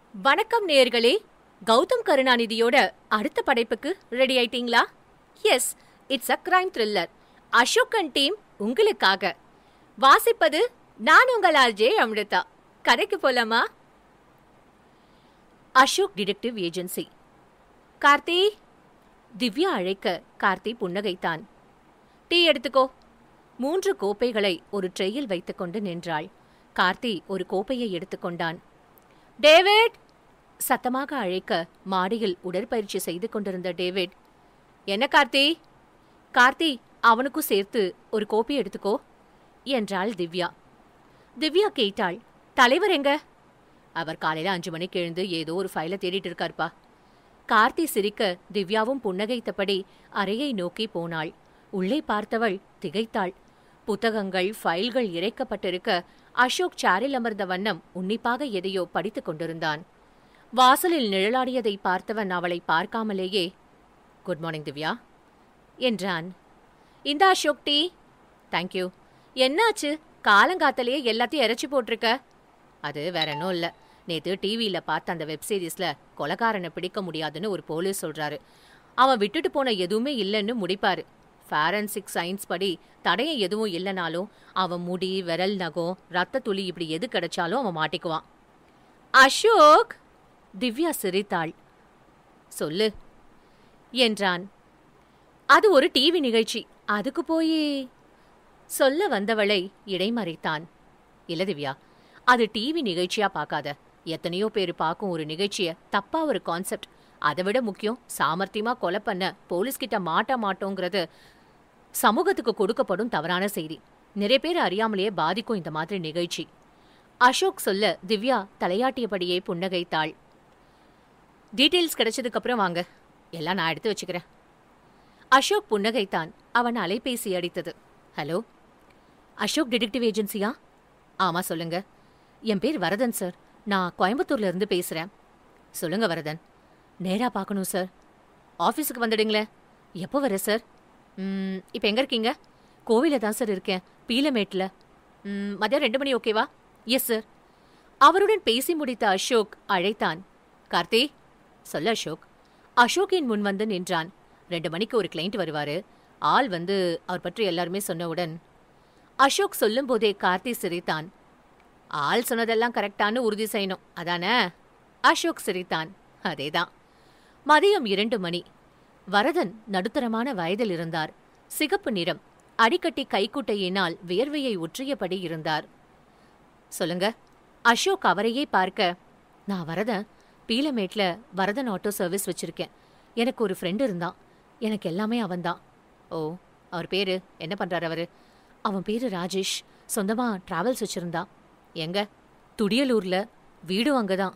வணக்கம் நேயர்களே. கௌதம் கருணாநிதியோட அடுத்த படைப்புக்கு ரெடி ஆயிட்டீங்களா? Yes, it's a crime thriller. Ashok and team உங்களுக்காக. வாசிப்பது நான் உங்கள் ஆர்ஜே அமிர்தா. கதைக்கு போலாமா? Ashok detective agency. கார்த்தி. திவ்யா அழைக்க கார்த்தி புன்னகைத்தான். டீ எடுத்துக்கோ. 3 கோப்பைகளை ஒரு ட்ரேயில் வைத்துக்கொண்டு நின்றாள். கார்த்தி ஒரு கோப்பையை எடுத்துக்கொண்டான். டேவிட்! சத்தமாக அழைக்க மாடியில் உடற்பயிற்சி செய்து கொண்டிருந்த டேவிட், என்ன கார்த்தி? கார்த்தி, அவனுக்கும் சேர்த்து ஒரு கோப்பை எடுத்துக்கோ என்றாள் திவ்யா. திவ்யா கேட்டாள், தலைவர் எங்க? அவர் காலையில 5 மணிக்கு எழுந்து ஏதோ ஒரு ஃபைலை தேடிட்டு இருக்காருப்பா. கார்த்தி சிரிக்க திவ்யாவும் புன்னகைத்தபடி அறையை நோக்கி போனாள். உள்ளே பார்த்தவள் திகைத்தாள். புத்தகங்கள், ஃபைல்கள் இறைக்கப்பட்டிருக்க அசோக் சேரில் அமர்ந்த வண்ணம் உன்னிப்பாக எதையோ படித்துக் கொண்டிருந்தான். வாசலில் நிழலாடியதை பார்த்தவன் அவளை பார்க்காமலேயே, குட் மார்னிங் திவ்யா என்றான். இந்த அசோக் டீ. தேங்க்யூ. என்னாச்சு? காலங்காத்தலையே எல்லாத்தையும் இறைச்சி போட்டிருக்க. அது வேற ஒன்றும் இல்லை. நேற்று டிவியில் பார்த்த அந்த வெப் சீரிஸில் கொலைகாரனை பிடிக்க முடியாதுன்னு ஒரு போலீஸ் சொல்கிறாரு. அவன் விட்டுட்டு போன எதுவுமே இல்லைன்னு முடிப்பாரு. ஃபாரன்சிக் சயின்ஸ் படி தடயம் எதுவும் இல்லைனாலும் அவன் முடி, விரல் நகம், ரத்த துளி இப்படி எது கிடைச்சாலும் அவன் மாட்டிக்குவான். அசோக்! திவ்யா சிரித்தாள். சொல்லு என்றான். அது ஒரு டிவி நிகழ்ச்சி, அதுக்கு போய் சொல்ல வந்தவளை இடைமறித்தான். இல்ல திவ்யா, அது டிவி நிகழ்ச்சியா பார்க்காத. எத்தனையோ பேர் பார்க்கும் ஒரு நிகழ்ச்சிய தப்பா ஒரு கான்செப்ட். அதை விட முக்கியம், சாமர்த்தியமா கொலை பண்ண போலீஸ்கிட்ட மாட்டோங்கிறது சமூகத்துக்கு கொடுக்கப்படும் தவறான செய்தி. நிறைய பேர் அறியாமலேயே பாதிக்கும் இந்த மாதிரி நிகழ்ச்சி. அசோக் சொல்ல திவ்யா தலையாட்டியபடியே புன்னகைத்தாள். டீட்டெயில்ஸ் கிடைச்சதுக்கு அப்புறம் வாங்க, எல்லாம் நான் எடுத்து வச்சுக்கிறேன். அசோக் புன்னகைத்தான். அவன் அலைபேசி அடித்தது. ஹலோ, அசோக் டிடெக்டிவ் ஏஜென்சியா? ஆமா, சொல்லுங்க. என் பேர் வரதன் சார். நான் கோயம்புத்தூர்ல இருந்து பேசுறேன். சொல்லுங்க வரதன். நேரா பார்க்கணும் சார். ஆஃபீஸுக்கு வந்துடுங்களேன். எப்போ வர சார்? இப்போ எங்கே இருக்கீங்க? கோவிலில் தான் சார் இருக்கேன், பீலமேட்டில். மதியம் 2 மணி ஓகேவா? Yes sir. அவருடன் பேசி முடித்த அசோக் அழைத்தான். கார்த்தி, சொல்ல அசோக். அசோக்கின் முன் வந்து நின்றான். 2 மணிக்கு ஒரு கிளைண்ட் வருவாரு. ஆள் வந்து அவர் பற்றி எல்லாருமே சொன்னவுடன் அசோக் சொல்லும் போதே கார்த்தி சிரித்தான். ஆள் சொன்னதெல்லாம் கரெக்டானு உறுதி செய்யணும், அதானே? அசோக் சிரித்தான். அதேதான். மதியம் 2 மணி. வரதன் நடுத்தரமான வயதில் இருந்தார். சிகப்பு நிறம். அடிக்கட்டி கைக்குட்டையினால் வியர்வையை ஒற்றியபடி இருந்தார். சொல்லுங்க. அசோக் அவரையே பார்க்க, நான் வரதன். பீலமேட்ல வரதன் ஆட்டோ சர்வீஸ் வச்சிருக்கேன். எனக்கு ஒரு ஃப்ரெண்டு இருந்தான். எனக்கு எல்லாமே அவன்தான். ஓ, அவர் பேரு என்ன பண்றாரு அவரு? அவன் பேரு ராஜேஷ். சொந்தமா டிராவல்ஸ் வச்சிருந்தான். எங்க? துடியலூர்ல. வீடும் அங்கதான்.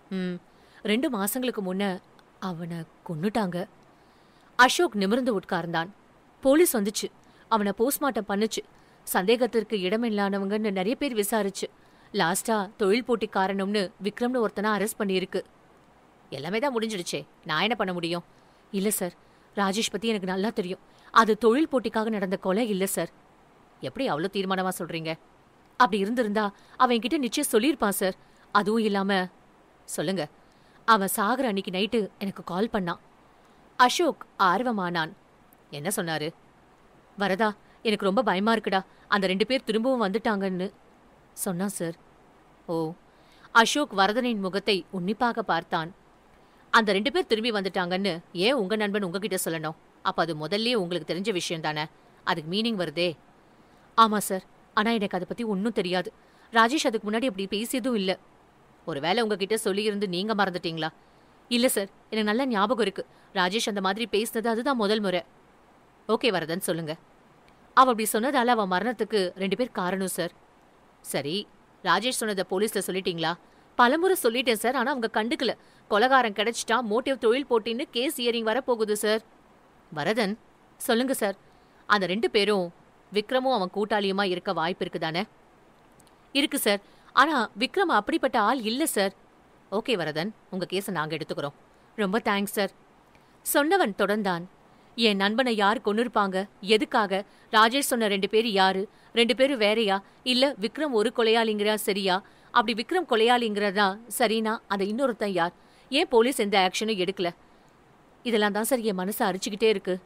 2 மாசங்களுக்கு முன்ன அவனை கொன்னுட்டாங்க. அசோக் நிமிர்ந்து உட்கார்ந்தான். போலீஸ் வந்துச்சு. அவனை போஸ்ட்மார்ட்டம் பண்ணுச்சு. சந்தேகத்திற்கு இடமில்லானவங்கன்னு நிறைய பேர் விசாரிச்சு. லாஸ்டா தொழில் போட்டி காரணம்னு விக்ரம்னு ஒருத்தனை அரெஸ்ட் பண்ணியிருக்கு. எல்லாமே தான் முடிஞ்சிடுச்சே, நான் என்ன பண்ண முடியும்? இல்ல சார், ராஜேஷ் பத்தி எனக்கு நல்லா தெரியும். அது தொழில் போட்டிக்காக நடந்த கொலை இல்ல சார். எப்படி அவ்வளோ தீர்மானமா சொல்றீங்க? அப்படி இருந்திருந்தா அவன் கிட்ட நிச்சயம் சொல்லியிருப்பான் சார். அதுவும் இல்லாம, சொல்லுங்க. அவன் சாகர அன்னைக்கு நைட்டு எனக்கு கால் பண்ணான். அசோக் ஆர்வமானான். என்ன சொன்னாரு? வரதா, எனக்கு ரொம்ப பயமா இருக்குடா, அந்த 2 பேர் திரும்பவும் வந்துட்டாங்கன்னு சொன்னான் சார். ஓ. அசோக் வரதனின் முகத்தை உன்னிப்பாக பார்த்தான். அந்த 2 பேர் திரும்பி வந்துட்டாங்கன்னு ஏன் உங்க நண்பன் உங்ககிட்ட சொல்லணும்? அப்ப அது முதல்லயே உங்களுக்கு தெரிஞ்ச விஷயம் தானே? அதுக்கு மீனிங் வருதே. ஆமா சார், ஆனா எனக்கு அதை பத்தி ஒன்னும் தெரியாது. ராஜேஷ் அதுக்கு முன்னாடி அப்படி பேசியதும் இல்ல. ஒருவேளை உங்ககிட்ட சொல்லியிருந்து நீங்க மறந்துட்டீங்களா? இல்ல சார், எனக்கு நல்ல ஞாபகம் இருக்கு. ராஜேஷ் அந்த மாதிரி பேசினது அதுதான் முதல் முறை. ஓகே வரதன், சொல்லுங்க. அவ அப்படி சொன்னதால அவன் மரணத்துக்கு 2 பேர் காரணம் சார். சரி, ராஜேஷ் சொன்னதை போலீஸ்ல சொல்லிட்டீங்களா? பலமுறை சொல்லிட்டேன் சார், ஆனா அவங்க கண்டுக்கல. கொலைகாரன் கிடைச்சிட்டா, மோட்டிவ் தொழில் போட்டின்னு கேஸ் ஹியரிங் வரப்போகுது சார். வரதன், சொல்லுங்க சார். அந்த 2 பேரும் விக்ரமும் அவன் கூட்டாளியுமா இருக்க வாய்ப்பு இருக்குதானே? இருக்கு சார், ஆனா விக்ரம் அப்படிப்பட்ட ஆள் இல்ல சார். ஓகே வரதன், உங்க கேஸை நாங்க எடுத்துக்கிறோம். ரொம்ப தேங்க்ஸ் சார். சொன்னவன் தொடர்ந்தான். என் நண்பனை யார் கொன்னிருப்பாங்க? எதுக்காக? ராஜேஷ் சொன்ன 2 பேர் யாரு? 2 பேரும் வேறயா? இல்ல விக்ரம் ஒரு கொலையாளிங்கிறா சரியா? அப்படி விக்ரம் கொலையாளிங்கிறதா சரினா அந்த இன்னொருத்தன் யார்? ஏன் போலீஸ் எந்த ஆக்ஷனும் எடுக்கல? இதெல்லாம் தான் சார் என் மனசை அரிச்சுக்கிட்டே இருக்கு.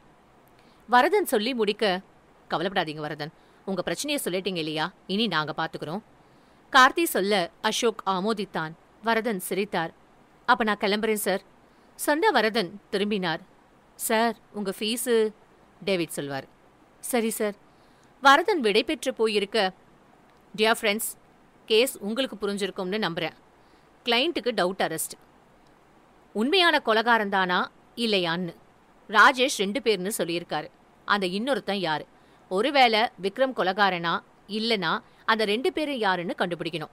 வரதன் சொல்லி முடிக்க, கவலைப்படாதீங்க வரதன், உங்க பிரச்சனையை சொல்லிட்டீங்க இல்லையா, இனி நாங்க பாத்துக்கிறோம். கார்த்தி சொல்ல அசோக் ஆமோதித்தான். வரதன் சிரித்தார். அப்ப நான் கிளம்புறேன் சார். சொன்ன வரதன் திரும்பினார். சார் உங்க ஃபீஸு, டேவிட் சொல்வார். சரி சார். வரதன் விடை பெற்று போயிருக்க, டியர் ஃப்ரெண்ட்ஸ், கேஸ் உங்களுக்கு புரிஞ்சிருக்கும்னு நம்புறேன். கிளைண்ட்டுக்கு டவுட் அரெஸ்ட். உண்மையான கொலகாரன் தானா இல்லையான்னு ராஜேஷ் 2 பேர்னு சொல்லியிருக்காரு. அந்த இன்னொருத்தன் யாரு? ஒருவேளை விக்ரம் கொலகாரனா இல்லனா அந்த 2 பேரும் யாருன்னு கண்டுபிடிக்கணும்.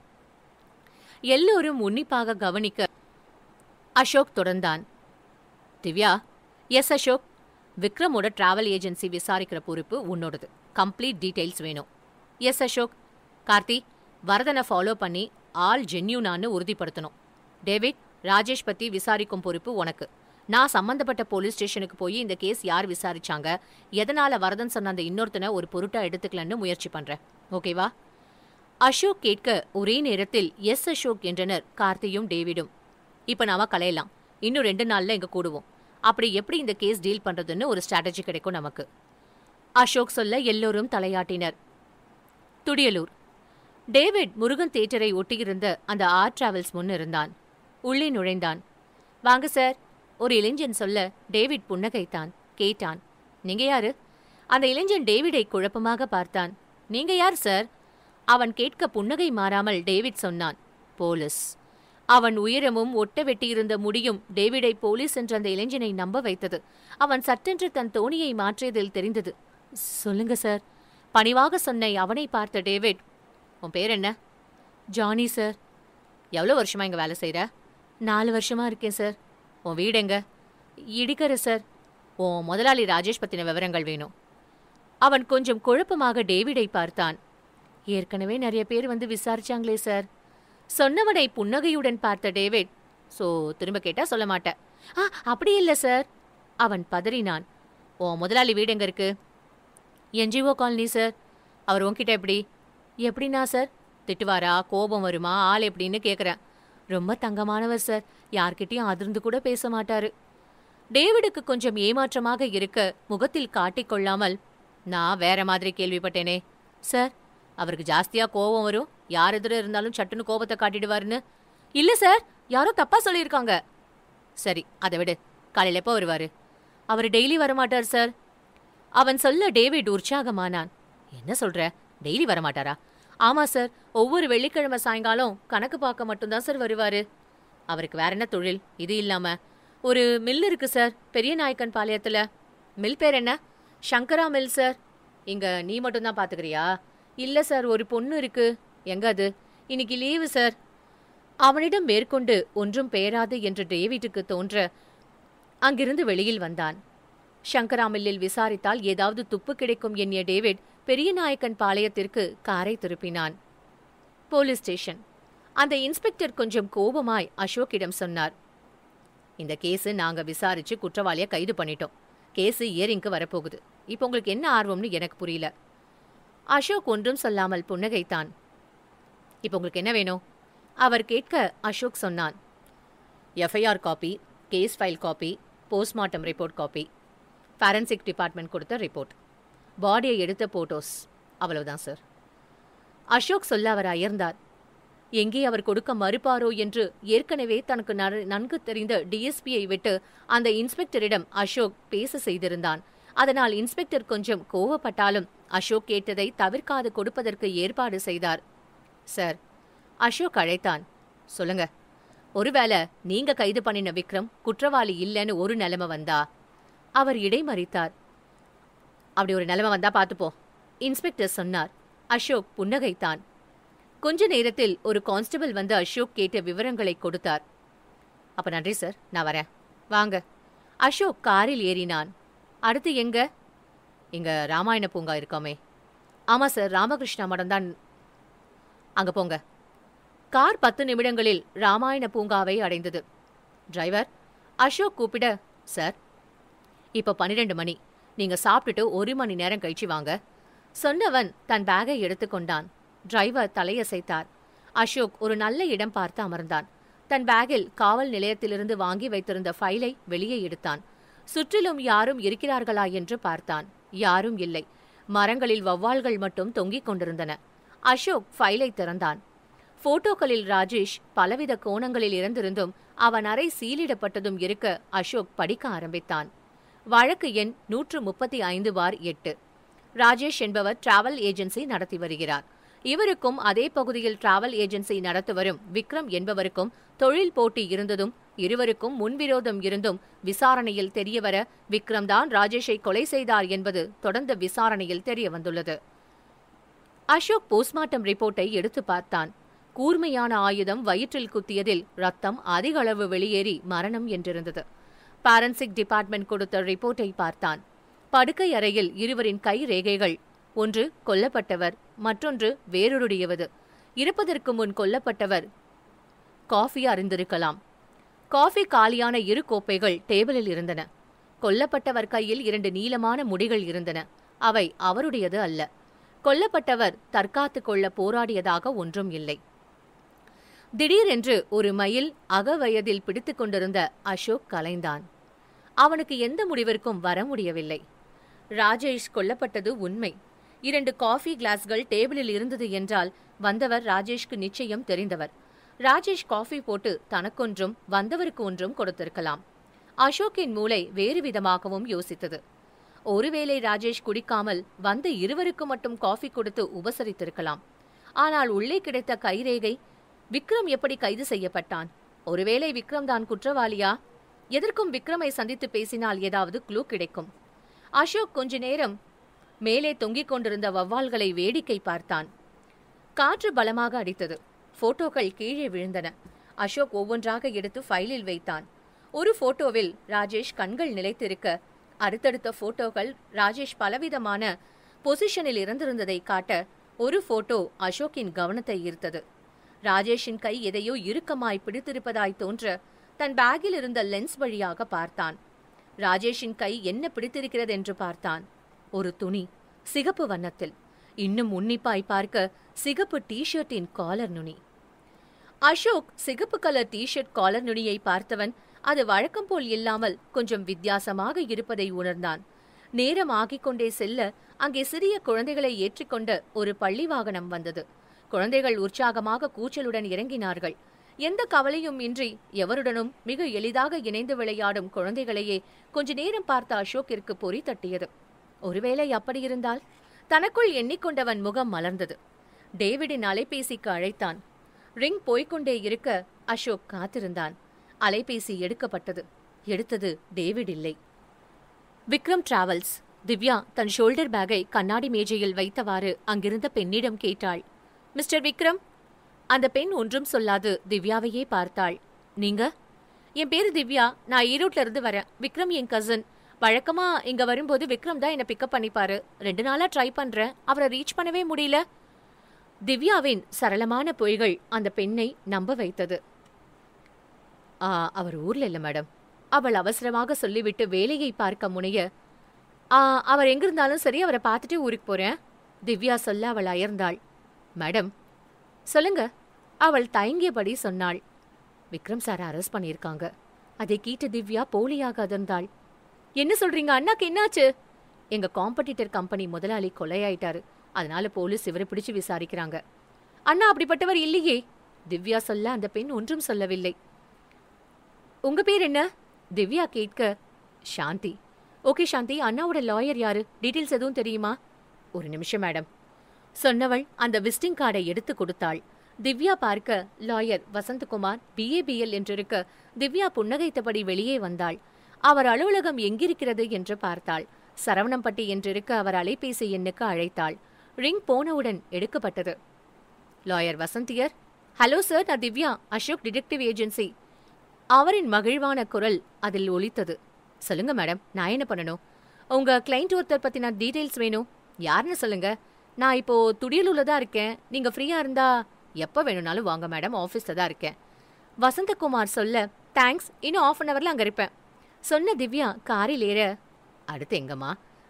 எல்லோரும் உன்னிப்பாக கவனிக்க அசோக் தொடர்ந்தான். திவ்யா, எஸ் அசோக், விக்ரமோட டிராவல் ஏஜென்சி விசாரிக்கிற பொறுப்பு உன்னோடது. கம்ப்ளீட் டீடைல்ஸ் வேணும். எஸ் அசோக். கார்த்தி, வரதனை ஃபாலோ பண்ணி ஆள் ஜென்யூனான்னு உறுதிப்படுத்தணும். டேவிட், ராஜேஷ் பத்தி விசாரிக்கும் பொறுப்பு உனக்கு. நான் சம்பந்தப்பட்ட போலீஸ் ஸ்டேஷனுக்கு போய் இந்த கேஸ் யார் விசாரிச்சாங்க, எதனால வரதன் சொன்ன அந்த இன்னொருத்தனை ஒரு பொருட்டா எடுத்துக்கலன்னு முயற்சி பண்றேன். ஓகேவா? அசோக் கேட்க ஒரே நேரத்தில் எஸ் அசோக் என்றனர் கார்த்தியும் டேவிடும். இப்ப நாம கலையலாம். இன்னும் 2 நாள்ல இங்க கூடுவோம். அப்படி எப்படி இந்த கேஸ் டீல் பண்றதுன்னு ஒரு ஸ்ட்ராட்டஜி கிடைக்கும் நமக்கு. அசோக் சொல்ல எல்லோரும் தலையாட்டினர். துடியலூர். டேவிட் முருகன் தியேட்டரை ஒட்டியிருந்த அந்த ஆர் டிராவல்ஸ் முன் இருந்தான். உள்ளே நுழைந்தான். வாங்க சார், ஒரு இளைஞன் சொல்ல டேவிட் புன்னகைத்தான். கேட்டான், நீங்க யாரு? அந்த இளைஞன் டேவிடை குழப்பமாக பார்த்தான். நீங்க யார் சார்? அவன் கேட்க புன்னகை மாறாமல் டேவிட் சொன்னான், போலீஸ். அவன் உயரமும் ஒட்ட வெட்டியிருந்த முடியும் டேவிடை போலீஸ் என்ற அந்த இளைஞனை நம்ப வைத்தது. அவன் சட்டென்று தன் தோணியை மாற்றியதில் தெரிந்தது. சொல்லுங்க சார், பணிவாக சொன்ன அவனை பார்த்த டேவிட், உன் பேர் என்ன? Johnny sir. எவ்வளோ வருஷமா இங்க வேலை செய்யற? 4 வருஷமா இருக்கேன் சார். உன் வீடு எங்க? இடிக்கற சார். உன் முதலாளி ராஜேஷ் பத்தின விவரங்கள் வேணும். அவன் கொஞ்சம் குழப்பமாக டேவிடை பார்த்தான். ஏற்கனவே நிறைய பேர் வந்து விசாரிச்சாங்களே சார். சொன்னவனை புன்னகையுடன் பார்த்த டேவிட், சோ திரும்ப கேட்டா சொல்ல மாட்டேன். அப்படி இல்ல சார். அவன் பதறினான். உன் முதலாளி வீடு எங்க இருக்கு? NGO colony sir. அவர் உன்கிட்ட எப்படி? எப்படின்னா சார்? திட்டுவாரா? கோபம் வருமா? ஆள் எப்படின்னு கேட்குறேன். ரொம்ப தங்கமானவர் சார். யார்கிட்டையும் அதிர்ந்து கூட பேச மாட்டாரு. டேவிடுக்கு கொஞ்சம் ஏமாற்றமாக இருக்க முகத்தில் காட்டிக்கொள்ளாமல், நான் வேற மாதிரி கேள்விப்பட்டேனே சார். அவருக்கு ஜாஸ்தியா கோபம் வரும், யார் எதிர இருந்தாலும் சட்டுன்னு கோபத்தை காட்டிடுவாருன்னு. இல்ல சார், யாரோ தப்பா சொல்லியிருக்காங்க. சரி, அதை விடு. காலையில் எப்போ வருவாரு? அவர் டெய்லி வரமாட்டார் சார். அவன் சொல்ல டேவிட் உற்சாகமானான். என்ன சொல்ற? டெய்லி வரமாட்டாரா? ஆமா சார், ஒவ்வொரு வெள்ளிக்கிழமை சாயங்காலம் கணக்கு பார்க்க மட்டும்தான் சார் வருவாரு. அவருக்கு வேற என்ன தொழில்? இது இல்லாம ஒரு மில் இருக்கு சார், பெரிய நாயக்கன் பாளையத்துல. மில் பேர் என்ன? Sankara mill sir. இங்க நீ மட்டும்தான் பாத்துக்கிறியா? இல்ல சார், ஒரு பொண்ணு இருக்கு. எங்க அது? இன்னைக்கு லீவு சார். அவனிடம் மேற்கொண்டு ஒன்றும் பெயராது என்று டேவிட்டுக்கு தோன்ற அங்கிருந்து வெளியில் வந்தான். சங்கரா மில்லில் விசாரித்தால் ஏதாவது துப்பு கிடைக்கும் எண்ணிய டேவிட் பெரிய நாயக்கன் பாளையத்திற்கு காரை திருப்பினான். Police station. அந்த இன்ஸ்பெக்டர் கொஞ்சம் கோபமாய் அசோக்கிடம் சொன்னார், இந்த கேஸு நாங்க விசாரிச்சு குற்றவாளியை கைது பண்ணிட்டோம். கேஸு இயரிங்க்கு வரப்போகுது. இப்போ உங்களுக்கு என்ன ஆர்வம்னு எனக்கு புரியல. அசோக் ஒன்றும் சொல்லாமல் புன்னகைத்தான். இப்போ உங்களுக்கு என்ன வேணும்? அவர் கேட்க அசோக் சொன்னான், FIR copy, case file copy, postmortem report copy, forensic department கொடுத்த ரிப்போர்ட், பாடியை எடுத்த போட்டோஸ், அவ்வளவுதான் சார். அசோக் சொல்ல அவர் அயர்ந்தார். எங்கே அவர் கொடுக்க மறுப்பாரோ என்று ஏற்கனவே தனக்கு நன்கு தெரிந்த டிஎஸ்பியை விட்டு அந்த இன்ஸ்பெக்டரிடம் அசோக் பேச செய்திருந்தான். அதனால் இன்ஸ்பெக்டர் கொஞ்சம் கோவப்பட்டாலும் அசோக் கேட்டதை தவிர்க்காது கொடுப்பதற்கு ஏற்பாடு செய்தார். சார், அசோக் அழைத்தான். சொல்லுங்க. ஒருவேளை நீங்க கைது பண்ணின விக்ரம் குற்றவாளி இல்லைன்னு ஒரு நிலைமை வந்தா? அவர் இடைமறித்தார். அப்படி ஒரு நிலைமை வந்தா பார்த்துப்போ, இன்ஸ்பெக்டர் சொன்னார். அசோக் புன்னகைத்தான். கொஞ்ச நேரத்தில் ஒரு கான்ஸ்டபிள் வந்து அசோக் கேட்ட விவரங்களை கொடுத்தார். அப்ப நன்றி சார், நான் வரேன். வாங்க. அசோக் காரில் ஏறினான். அடுத்து எங்க? இங்க ராமாயண பூங்கா இருக்காமே. ஆமா சார், ராமகிருஷ்ணா மடம் தான். அங்க போங்க. கார் 10 நிமிடங்களில் ராமாயண பூங்காவை அடைந்தது. டிரைவர், அசோக் கூப்பிட, சார், இப்போ 12 மணி. நீங்க சாப்பிட்டுட்டு 1 மணி நேரம் கழிச்சு வாங்க. சொன்னவன் தன் பேக்கை எடுத்துக்கொண்டான். டிரைவர் தலையசைத்தார். அசோக் ஒரு நல்ல இடம் பார்த்து அமர்ந்தான். தன் பேக்கில் காவல் நிலையத்திலிருந்து வாங்கி வைத்திருந்த ஃபைலை வெளியே எடுத்தான். சுற்றிலும் யாரும் இருக்கிறார்களா என்று பார்த்தான். யாரும் இல்லை. மரங்களில் வௌவால்கள் மட்டும் தொங்கிக் கொண்டிருந்தன. அசோக் ஃபைலை திறந்தான். போட்டோக்களில் ராஜேஷ் பலவித கோணங்களில் இருந்திருந்தும் அவன் அறை சீலிடப்பட்டதும் இருக்க அசோக் படிக்க ஆரம்பித்தான். வழக்கு எண் 135/8. ராஜேஷ் என்பவர் டிராவல் ஏஜென்சி நடத்தி வருகிறார். இவருக்கும் அதே பகுதியில் டிராவல் ஏஜென்சி நடத்தி வரும் விக்ரம் என்பவருக்கும் தொழில் போட்டி இருந்ததும் இருவருக்கும் முன்விரோதம் இருந்தும் விசாரணையில் தெரியவர விக்ரம் தான் ராஜேஷை கொலை செய்தார் என்பது தொடர்ந்த விசாரணையில் தெரிய வந்துள்ளது. அசோக் போஸ்ட்மார்ட்டம் ரிப்போர்ட்டை எடுத்து பார்த்தான். கூர்மையான ஆயுதம் வயிற்றில் குத்தியதில் ரத்தம் அதிக அளவு வெளியேறி மரணம் என்றிருந்தது. பாரன்சிக் டிபார்ட்மெண்ட் கொடுத்த ரிப்போர்ட்டை பார்த்தான். படுக்கை அறையில் இருவரின் கை ரேகைகள், ஒன்று கொல்லப்பட்டவர், மற்றொன்று வேறொருடையவது. இறப்பதற்கு முன் கொல்லப்பட்டவர் காஃபி அருந்திருக்கலாம். காஃபி காலியான 2 கோப்பைகள் டேபிளில் இருந்தன. கொல்லப்பட்டவர் கையில் 2 நீளமான முடிகள் இருந்தன. அவை அவருடையது அல்ல. கொல்லப்பட்டவர் தற்காத்துக் கொள்ள போராடியதாக ஒன்றும் இல்லை. திடீரென்று ஒரு மயில் அகவயதில் பிடித்துக் கொண்டிருந்த அசோக் கலைந்தான். அவனுக்கு எந்த முடிவிற்கும் வர முடியவில்லை. ராஜேஷ் கொல்லப்பட்டது உண்மை. 2 காஃபி கிளாஸ்கள் டேபிளில் இருந்தது என்றால் வந்தவர் ராஜேஷ்க்கு நிச்சயம் தெரிந்தவர். ராஜேஷ் காஃபி போட்டு தனக்கொன்றும் வந்தவருக்கு ஒன்றும் கொடுத்திருக்கலாம். அசோக்கின் மூளை வேறு விதமாகவும் யோசித்தது. ஒருவேளை ராஜேஷ் குடிக்காமல் வந்த இருவருக்கு மட்டும் காஃபி கொடுத்து உபசரித்திருக்கலாம். ஆனால் உள்ளே கிடைத்த கைரேகை, விக்ரம் எப்படி கைது செய்யப்பட்டான்? ஒருவேளை விக்ரம் தான் குற்றவாளியா? எதற்கும் விக்ரமை சந்தித்து பேசினால் ஏதாவது க்ளூ கிடைக்கும். அசோக் கொஞ்ச நேரம் மேலே தொங்கிக் கொண்டிருந்த வௌவால்களை வேடிக்கை பார்த்தான். காற்று பலமாக அடித்தது. போட்டோக்கள் கீழே விழுந்தன. அசோக் ஒவ்வொன்றாக எடுத்து ஃபைலில் வைத்தான். ஒரு போட்டோவில் ராஜேஷ் கண்கள் நிலைத்திருக்க, அடுத்தடுத்த போட்டோக்கள் ராஜேஷ் பலவிதமான பொசிஷனில் இருந்திருந்ததை காட்ட ஒரு போட்டோ அசோக்கின் கவனத்தை ஈர்த்தது. ராஜேஷின் கை எதையோ இறுக்கமாய் பிடித்திருப்பதாய் தோன்ற தன் பேக்கில் இருந்த லென்ஸ் வழியாக பார்த்தான். ராஜேஷின் கை என்ன பிடித்திருக்கிறது என்று பார்த்தான். ஒரு துணி, சிகப்பு வண்ணத்தில். இன்னும் உன்னிப்பாய் பார்க்க சிகப்பு டிஷர்ட்டின் காலர் நுனி. அசோக் சிகப்பு கலர் டிஷர்ட் காலர் நுனியை பார்த்தவன் அது வழக்கம் போல் இல்லாமல் கொஞ்சம் வித்தியாசமாக இருப்பதை உணர்ந்தான். நேரம் ஆகிக் கொண்டே செல்ல அங்கே சிறிய குழந்தைகளை ஏற்றிக்கொண்ட ஒரு பள்ளி வாகனம் வந்தது. குழந்தைகள் உற்சாகமாக கூச்சலுடன் இறங்கினார்கள். எந்த கவலையும் இன்றி எவருடனும் மிக எளிதாக இணைந்து விளையாடும் குழந்தைகளையே கொஞ்ச நேரம் பார்த்த அசோக்கிற்கு பொறி தட்டியது. ஒருவேளை அப்படியிருந்தால்? தனக்குள் எண்ணிக்கொண்டவன் முகம் மலர்ந்தது. டேவிடின் அலைபேசிக்கு அழைத்தான். ரிங் போய்கொண்டே இருக்க அசோக் காத்திருந்தான். அலைபேசி எடுக்கப்பட்டது. எடுத்தது டேவிட் இல்லை. விக்ரம் டிராவல்ஸ். திவ்யா தன் ஷோல்டர் பேக்கை கண்ணாடி மேஜையில் வைத்தவாறு அங்கிருந்த பெண்ணிடம் கேட்டாள். மிஸ்டர் விக்ரம்? அந்த பெண் ஒன்றும் சொல்லாது திவ்யாவையே பார்த்தாள். நீங்க? என் பேரு திவ்யா. நான் ஈரோட்ல இருந்து வரேன். விக்ரம் என் கசின். வழக்கமா இங்க வரும்போது விக்ரம் தான் என்னை பிக்கப் பண்ணிப்பாரு. 2 நாளா ட்ரை பண்றேன். அவரை ரீச் பண்ணவே முடியல. திவ்யாவின் சரளமான பொய்கள் அந்த பெண்ணை நம்ப வைத்தது. அவர் ஊர்ல இல்ல மேடம். அவள் அவசரமாக சொல்லிவிட்டு வேலையை பார்க்க முனைய, அவர் எங்கிருந்தாலும் சரி, அவரை பார்த்துட்டு ஊருக்கு போறேன். திவ்யா சொல்ல அவள் அயர்ந்தாள். மேடம். சொல்லுங்க. அவள் தயங்கியபடி சொன்னாள். விக்ரம் சார் அரெஸ்ட் பண்ணியிருக்காங்க. அதை கேட்டு திவ்யா போலியாக அதிர்ந்தாள். என்ன சொல்றீங்க? அண்ணாக்கு என்னாச்சு? எங்க காம்படிட்டர் கம்பெனி முதலாளி கொலையாயிட்டாரு. அதனால போலீஸ் இவரை பிடிச்சு விசாரிக்கிறாங்க. அண்ணா அப்படிப்பட்டவர் இல்லையே. திவ்யா சொல்ல அந்த பெண் ஒன்றும் சொல்லவில்லை. உங்க பேர் என்ன? திவ்யா கேட்க, சாந்தி. ஓகே சாந்தி, அண்ணாவோட லாயர் யாரு? டீட்டெயில்ஸ் எதுவும் தெரியுமா? ஒரு நிமிஷம் மேடம். சொன்னவள் அந்த விசிட்டிங் கார்டை எடுத்து கொடுத்தாள். திவ்யா பார்க்க லாயர் வசந்தகுமார் BABL என்றிருக்க திவ்யா புன்னகைத்தபடி வெளியே வந்தாள். அவர் அலுவலகம் எங்கிருக்கிறது என்று பார்த்தாள். சரவணம்பட்டி என்றிருக்க அவர் அலைபேசி எண்ணுக்கு அழைத்தாள். ரிங் போனவுடன் எடுக்கப்பட்டது. லாயர் வசந்தியர். ஹலோ சார், நான் திவ்யா, அசோக் டிடெக்டிவ் ஏஜென்சி. அவரின் மகிழ்வான குரல் அதில் ஒலித்தது. சொல்லுங்க மேடம், நான் என்ன பண்ணணும்? உங்க கிளைண்ட் ஒருத்தர் பத்தின டீடைல்ஸ் வேணும். யாருன்னு சொல்லுங்க. நான் இப்போ துடியலூர்ல தான் இருக்கேன். நீங்க ஃப்ரீயா இருந்தா எப்ப வேணும்னாலும் வாங்க மேடம், ஆஃபீஸ்ல தான் இருக்கேன். வசந்தகுமார் சொல்ல, தேங்க்ஸ், இன்னும் 1/2 hourல அங்க இருப்பேன். சொன்ன திவ்யா காரில் ஏற, அடுத்து எங்கம்மா?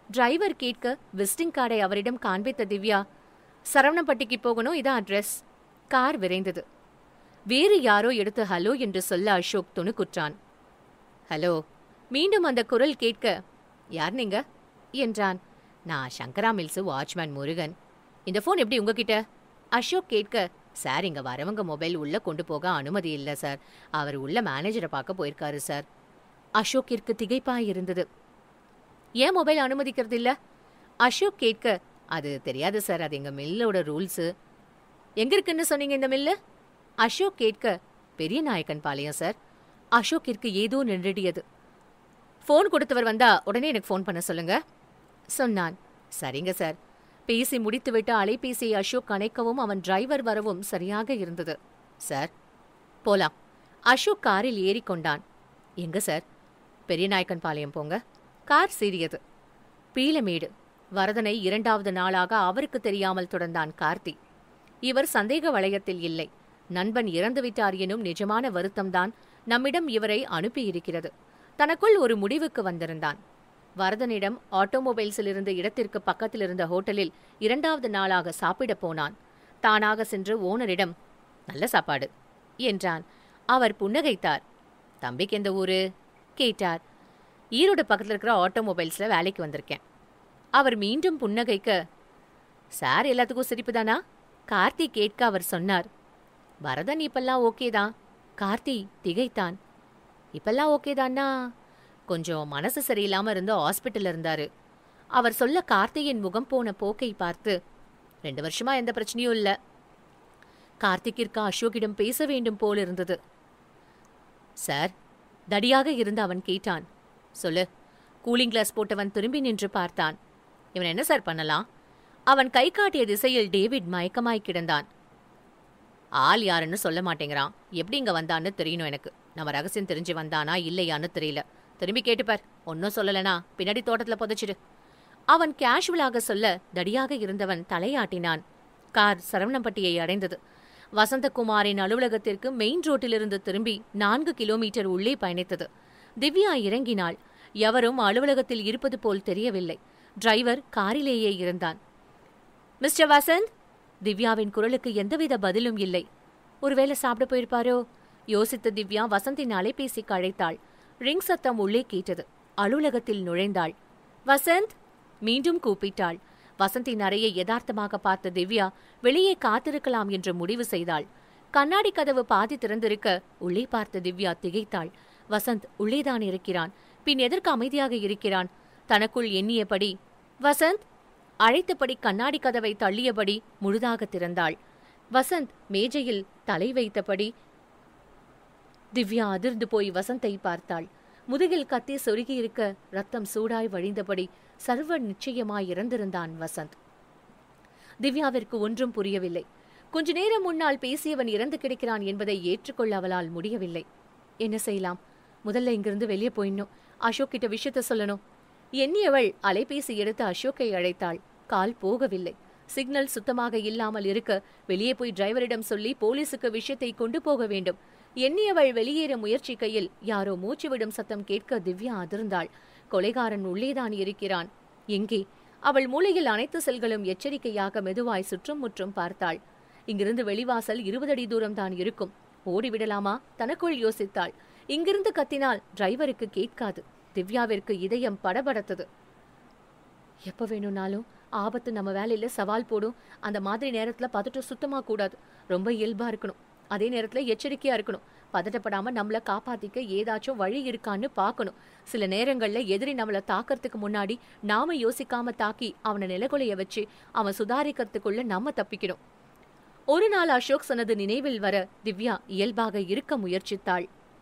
டிரைவர் கேட்க விசிட்டிங் கார்டை அவரிடம் காண்பித்த திவ்யா, சரவணம்பட்டிக்கு போகணும், இதான் அட்ரஸ். கார் விரைந்தது. வேறு யாரோ எடுத்து ஹலோ என்று சொல்ல அசோக் துணுக்குற்றான். ஹலோ. மீண்டும் அந்த குரல் கேட்க, யார் நீங்க என்றான். நான் சங்கரா மில்ஸ் வாட்ச்மேன் முருகன். இந்த ஃபோன் எப்படி உங்ககிட்ட? அசோக் கேட்க, சார் இங்க வரவங்க மொபைல் உள்ள கொண்டு போக அனுமதி இல்லை சார். அவர் உள்ள மேனேஜரை பார்க்க போயிருக்காரு சார். அசோக்கிற்கு திகைப்பாய் இருந்தது. ஏன் மொபைல் அனுமதிக்கிறது இல்ல? அசோக் கேட்க, அது தெரியாது சார், அது எங்க மில்லோட ரூல்ஸு. எங்க இருக்குன்னு சொன்னீங்க இந்த மில்லு? அசோக் கேட்க, பெரிய நாயக்கன் பாளையம் சார். அசோக்கிற்கு ஏதோ நின்றுடியது. ஃபோன் கொடுத்தவர் வந்தா உடனே எனக்கு ஃபோன் பண்ண சொல்லுங்க சொன்னான். சரிங்க சார். பேசி முடித்துவிட்டு அலைபேசியை அசோக் அணைக்கவும் அவன் டிரைவர் வரவும் சரியாக இருந்தது. சார் போலாம். அசோக் காரில் ஏறிக்கொண்டான். எங்க சார்? பெரிய நாயக்கன் பாளையம் போங்க. கார் சீறியது. பீலமேடு. வரதனை 2வது நாளாக அவருக்கு தெரியாமல் தொடர்ந்தான் கார்த்தி. இவர் சந்தேக வளையத்தில் இல்லை. நண்பன் இறந்துவிட்டார் எனும் நிஜமான வருத்தம்தான் நம்மிடம் இவரை அனுப்பியிருக்கிறது. தனக்குள் ஒரு முடிவுக்கு வந்திருந்தான். வரதனிடம் ஆட்டோமொபைல்ஸிலிருந்து இடத்திற்கு பக்கத்தில் இருந்த ஹோட்டலில் 2வது நாளாக சாப்பிடப் போனான். தானாக சென்று ஓனரிடம், நல்ல சாப்பாடு என்றான். அவர் புன்னகைத்தார். தம்பிக்கு எந்த ஊரு கேட்டார். ஈரோடு பக்கத்தில் இருக்கிற ஆட்டோமொபைல்ஸில் வேலைக்கு வந்திருக்கேன். அவர் மீண்டும் புன்னகைக்க, சார் எல்லாத்துக்கும் சிரிப்புதானா? கார்த்தி கேட்க அவர் சொன்னார். வரதன் இப்பெல்லாம் ஓகேதான். கார்த்தி திகைத்தான். இப்பெல்லாம் ஓகேதான்னா? கொஞ்சம் மனசு சரியில்லாம இருந்து ஹாஸ்பிட்டல் இருந்தாரு. அவர் சொல்ல கார்த்தியின் முகம் போன போக்கை பார்த்து, 2 வருஷமா எந்த பிரச்சனையும் இல்ல. கார்த்திக்கிற்கு அசோக்கிடம் பேச வேண்டும் போல் இருந்தது. சார் தடியாக இருந்து அவன் கேட்டான். சொல்லு. கூலிங் கிளாஸ் போட்டவன் திரும்பி நின்று பார்த்தான். இவன் என்ன சார் பண்ணலாம்? அவன் கை காட்டிய திசையில் டேவிட் மயக்கமாய் கிடந்தான். ஆள் யாருன்னு சொல்ல மாட்டேங்கிறான். எப்படி இங்க வந்தான்னு தெரியணும் எனக்கு. நம்ம ரகசியம் தெரிஞ்சு வந்தானா இல்லையான்னு தெரியல. திரும்பி கேட்டுப்பார். ஒன்னும் சொல்லலனா பின்னாடி தோட்டத்துல புதைச்சிடு. அவன் கேஷுவலாக சொல்ல தடியாக இருந்தவன் தலையாட்டினான். கார் சரவணம்பட்டியை அடைந்தது. வசந்தகுமாரின் அலுவலகத்திற்கு மெயின் ரோட்டிலிருந்து திரும்பி 4 கிலோமீட்டர் உள்ளே பயணித்தது. திவ்யா இறங்கினாள். எவரும் அலுவலகத்தில் இருப்பது போல் தெரியவில்லை. டிரைவர் காரிலேயே இருந்தான். மிஸ்டர் வசந்த். திவ்யாவின் குரலுக்கு எந்தவித பதிலும் இல்லை. ஒருவேளை சாப்பிட போயிருப்பாரோ? யோசித்த திவ்யா வசந்தின் அலைபேசிக்கு அழைத்தாள். ரிங் சத்தம் உள்ளே கேட்டது. அலுவலகத்தில் நுழைந்தாள். வசந்த் மீண்டும் கூப்பிட்டாள். வசந்தின் அறையை யதார்த்தமாக பார்த்த திவ்யா வெளியே காத்திருக்கலாம் என்று முடிவு செய்தாள். கண்ணாடி கதவு பாதி திறந்திருக்க உள்ளே பார்த்த திவ்யா திகைத்தாள். வசந்த் உள்ளேதான் இருக்கிறான். பின் எதற்கு அமைதியாக இருக்கிறான்? தனக்குள் எண்ணியபடி வசந்த் அழைத்தபடி கண்ணாடி கதவை தள்ளியபடி முழுதாக திறந்தாள். வசந்த் மேஜையில் தலை வைத்தபடி. திவ்யா அதிர்ந்து போய் வசந்தை பார்த்தாள். முதுகில் கத்தி சொருகியிருக்க ரத்தம் சூடாய் வழிந்தபடி சர்வ நிச்சயமாய் இறந்திருந்தான் வசந்த். திவ்யாவிற்கு ஒன்றும் புரியவில்லை. கொஞ்ச நேரம் முன்னால் பேசியவன் இறந்து கிடக்கிறான் என்பதை ஏற்றுக்கொள்ள அவளால் முடியவில்லை. என்ன செய்யலாம்? முதல்ல இங்கிருந்து வெளியே போயிடணும். அசோக் கிட்ட விஷயத்த சொல்லணும். எண்ணியவள் அலைபேசி எடுத்து அசோக்கை அழைத்தாள். கால் போகவில்லை. சிக்னல் சுத்தமாக இல்லாமல் இருக்க வெளியே போய் டிரைவரிடம் சொல்லி போலீசுக்கு விஷயத்தை கொண்டு போக வேண்டும். எண்ணியவள் வெளியேற முயற்சிக்கையில் யாரோ மூச்சுவிடும் சத்தம் கேட்க திவ்யா அதிர்ந்தாள். கொலைகாரன் உள்ளேதான் இருக்கிறான். எங்கே? அவள் மூளையில் அனைத்து செல்களும் எச்சரிக்கையாக மெதுவாய் சுற்றும் முற்றும் பார்த்தாள். இங்கிருந்து வெளிவாசல் 20 அடி தூரம்தான் இருக்கும். ஓடிவிடலாமா? தனக்குள் யோசித்தாள். இங்கிருந்து கத்தினால் டிரைவருக்கு கேட்காது. திவ்யாவிற்கு இதயம் படபடத்தது. எப்ப வேணும்னாலும் ஆபத்து நம்ம வேலையில சவால் போடும். அந்த மாதிரி நேரத்துல பதட்டம் சுத்தமா கூடாது. ரொம்ப இயல்பா இருக்கணும். அதே நேரத்துல எச்சரிக்கையா இருக்கணும். பதட்டப்படாம நம்மள காப்பாத்திக்க ஏதாச்சும் வழி இருக்கான்னு பார்க்கணும். சில நேரங்கள்ல எதிரி நம்மள தாக்கறதுக்கு முன்னாடி நாம யோசிக்காம தாக்கி அவனை நிலகுலைய வச்சு அவன் சுதாரிக்கிறதுக்குள்ள நம்ம தப்பிக்கணும். ஒரு நாள் அசோக் சொன்னது நினைவில் வர திவ்யா இயல்பாக இருக்க முயற்சித்தாள்.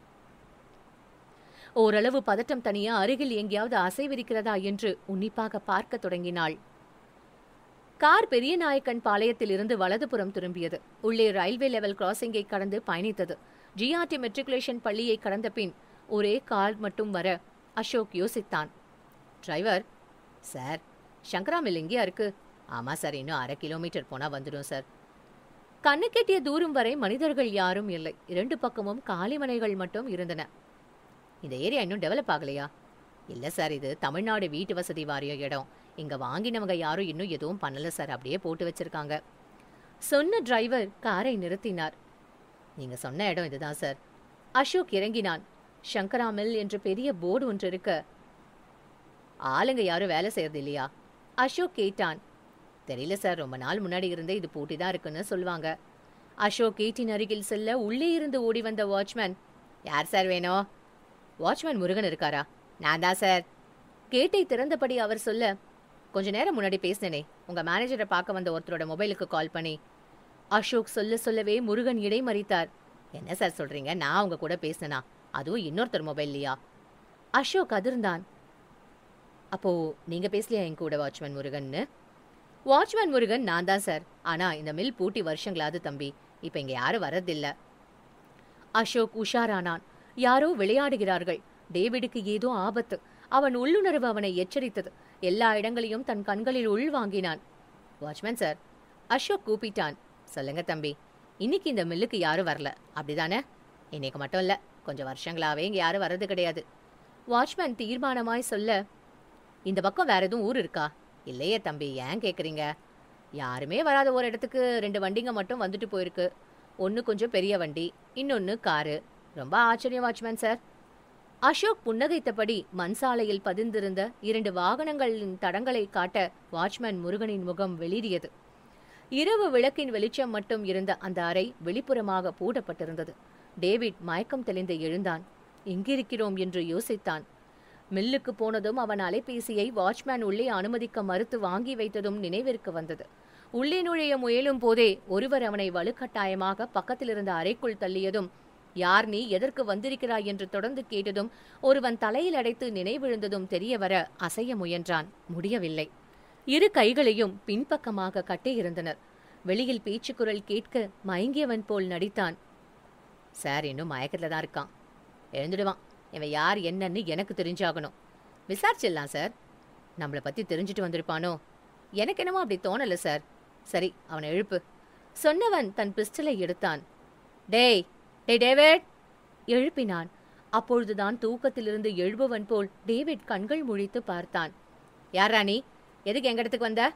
ஓரளவு பதட்டம் தனியா அருகில் எங்கேயாவது அசைவிருக்கிறதா என்று உன்னிப்பாக பார்க்க தொடங்கினாள். கார் பெரிய நாயக்கன் பாளையத்தில் இருந்து வலதுபுறம் திரும்பியது. உள்ளே ரயில்வே லெவல் கிராசிங்கை கடந்து பயணித்தது. ஜிஆர்டி மெட்ரிகுலேஷன் பள்ளியை கடந்த பின் ஒரே கார் மட்டும் வர அசோக் யோசித்தான். டிரைவர். சார், சங்கரா மில் எங்கேயா இருக்கு? ஆமா சார், இன்னும் 1/2 கிலோமீட்டர் போனா வந்துடும் சார். கண்ணு கெட்டிய தூரம் வரை மனிதர்கள் யாரும் இல்லை. 2 பக்கமும் காலிமனைகள் மட்டும் இருந்தன. இந்த ஏரியா இன்னும் டெவலப் ஆகலையா? இல்ல சார், இது தமிழ்நாடு வீட்டு வசதி வாரிய இடம். இங்க வாங்கினவங்க யாரும் இன்னும் எதுவும் பண்ணல சார். அப்படியே போட்டு வச்சிருக்காங்க. சொன்ன டிரைவர் காரை நிறுத்தினார். நீங்க சொன்ன இடம் இதுதான் சார். அசோக் இறங்கினான். சங்கரா மில் என்று பெரிய போர்டு ஒன்று இருக்க. ஆளுங்க யாரும் வேலை செய்யறது இல்லையா? அசோக் கேட்டான். தெரியல சார், ரொம்ப நாள் முன்னாடி இருந்தே இது பூட்டி தான் இருக்குன்னு சொல்லுவாங்க. அசோக் கேட்டின் அருகில் செல்ல உள்ளே இருந்து ஓடி வந்த வாட்ச்மேன், யார் சார் வேணும்? வாட்ச்மேன் முருகன் இருக்காரா? நான் தான் சார். கேட்டை திறந்தபடி அவர் சொல்ல, கொஞ்ச நேரம் முன்னாடி பேசினேனே, உங்க மேனேஜரை பார்க்க வந்த ஒருத்தரோட மொபைலுக்கு கால் பண்ணி. அசோக் சொல்லவே முருகன் இடைமறித்தார். என்ன சார் சொல்றீங்க? நான் உங்க கூட பேசினேனா? அதுவும் இன்னொருத்தர் மொபைல்லையா? அசோக் அதிர்ந்தான். அப்போ நீங்க பேசலையா என் கூட வாட்ச்மேன் முருகன்னு? வாட்ச்மேன் முருகன் நான் தான் சார். ஆனா இந்த மில் பூட்டி வருஷங்களாது தம்பி. இப்ப இங்க யாரும் வர்றதில்ல. அசோக் உஷாரானான். யாரோ விளையாடுகிறார்கள். டேவிடுக்கு ஏதோ ஆபத்து. அவன் உள்ளுணர்வு அவனை எச்சரித்தது. எல்லா இடங்களையும் தன் கண்களில் உள்வாங்கினான். வாட்ச்மேன் சார், அசோக் கூப்பிட்டான். சொல்லுங்க தம்பி, இன்னைக்கு இந்த மில்லுக்கு யாரும் வரல, அப்படிதானே? இன்னைக்கு மட்டும் இல்ல, கொஞ்சம் வருஷங்களாவே இங்க யாரும் வர்றது கிடையாது. வாட்ச்மேன் தீர்மானமாய் சொல்ல, இந்த பக்கம் வேற எதுவும் ஊர் இருக்கா? இல்லையே தம்பி, ஏன் கேக்குறீங்க? யாருமே வராத ஒரு இடத்துக்கு 2 வண்டிங்க மட்டும் வந்துட்டு போயிருக்கு. ஒன்னு கொஞ்சம் பெரிய வண்டி, இன்னொன்னு காரு. ரொம்ப ஆச்சரியம் வாட்ச்மேன் சார். அசோக் புன்னகைத்தபடி மண்சாலையில் பதிந்திருந்த 2 வாகனங்களின் தடங்களை காட்ட வாட்ச்மேன் முருகனின் முகம் வெளிரியது. இரவு விளக்கின் வெளிச்சம் மட்டும் இருந்த அந்த அறை வெளிப்புறமாக பூட்டப்பட்டிருந்தது. டேவிட் மயக்கம் தெளிந்து எழுந்தான். எங்கிருக்கிறோம் என்று யோசித்தான். மில்லுக்கு போனதும் அவன் அலைபேசியை வாட்ச்மேன் உள்ளே அனுமதிக்க மறுத்து வாங்கி வைத்ததும் நினைவிற்கு வந்தது. உள்ளே நுழைய முயலும் போதே ஒருவர் அவனை வலுக்கட்டாயமாக பக்கத்தில் இருந்த அறைக்குள் தள்ளியதும், யார் நீ, எதற்கு வந்திருக்கிறாய் என்று தொடர்ந்து கேட்டதும், ஒருவன் தலையில் அடைத்து நினைவிழுந்ததும் தெரியவர அசைய முயன்றான். முடியவில்லை. 2 கைகளையும் பின்பக்கமாக கட்டியிருந்தனர். வெளியில் பேச்சுக்குரல் கேட்க மயங்கியவன் போல் நடித்தான். சார் இன்னும் மயக்கத்துல தான் இருக்கான். எழுந்துடுவான். இவன் யார் என்னன்னு எனக்கு தெரிஞ்சாகணும். விசாரிச்சிடலாம் சார். நம்மளை பத்தி தெரிஞ்சுட்டு வந்திருப்பானோ? எனக்கு என்னமோ அப்படி தோணல சார். சரி, அவனை எழுப்பு. சொன்னவன் தன் பிஸ்டலை எடுத்தான். டேய் டேய் டேவிட்! எழுப்பினான். அப்பொழுதுதான் தூக்கத்திலிருந்து எழுபவன் போல் டேவிட் கண்கள் முழித்து பார்த்தான். யாரா நீ? எதுக்கு எங்க இடத்துக்கு வந்த?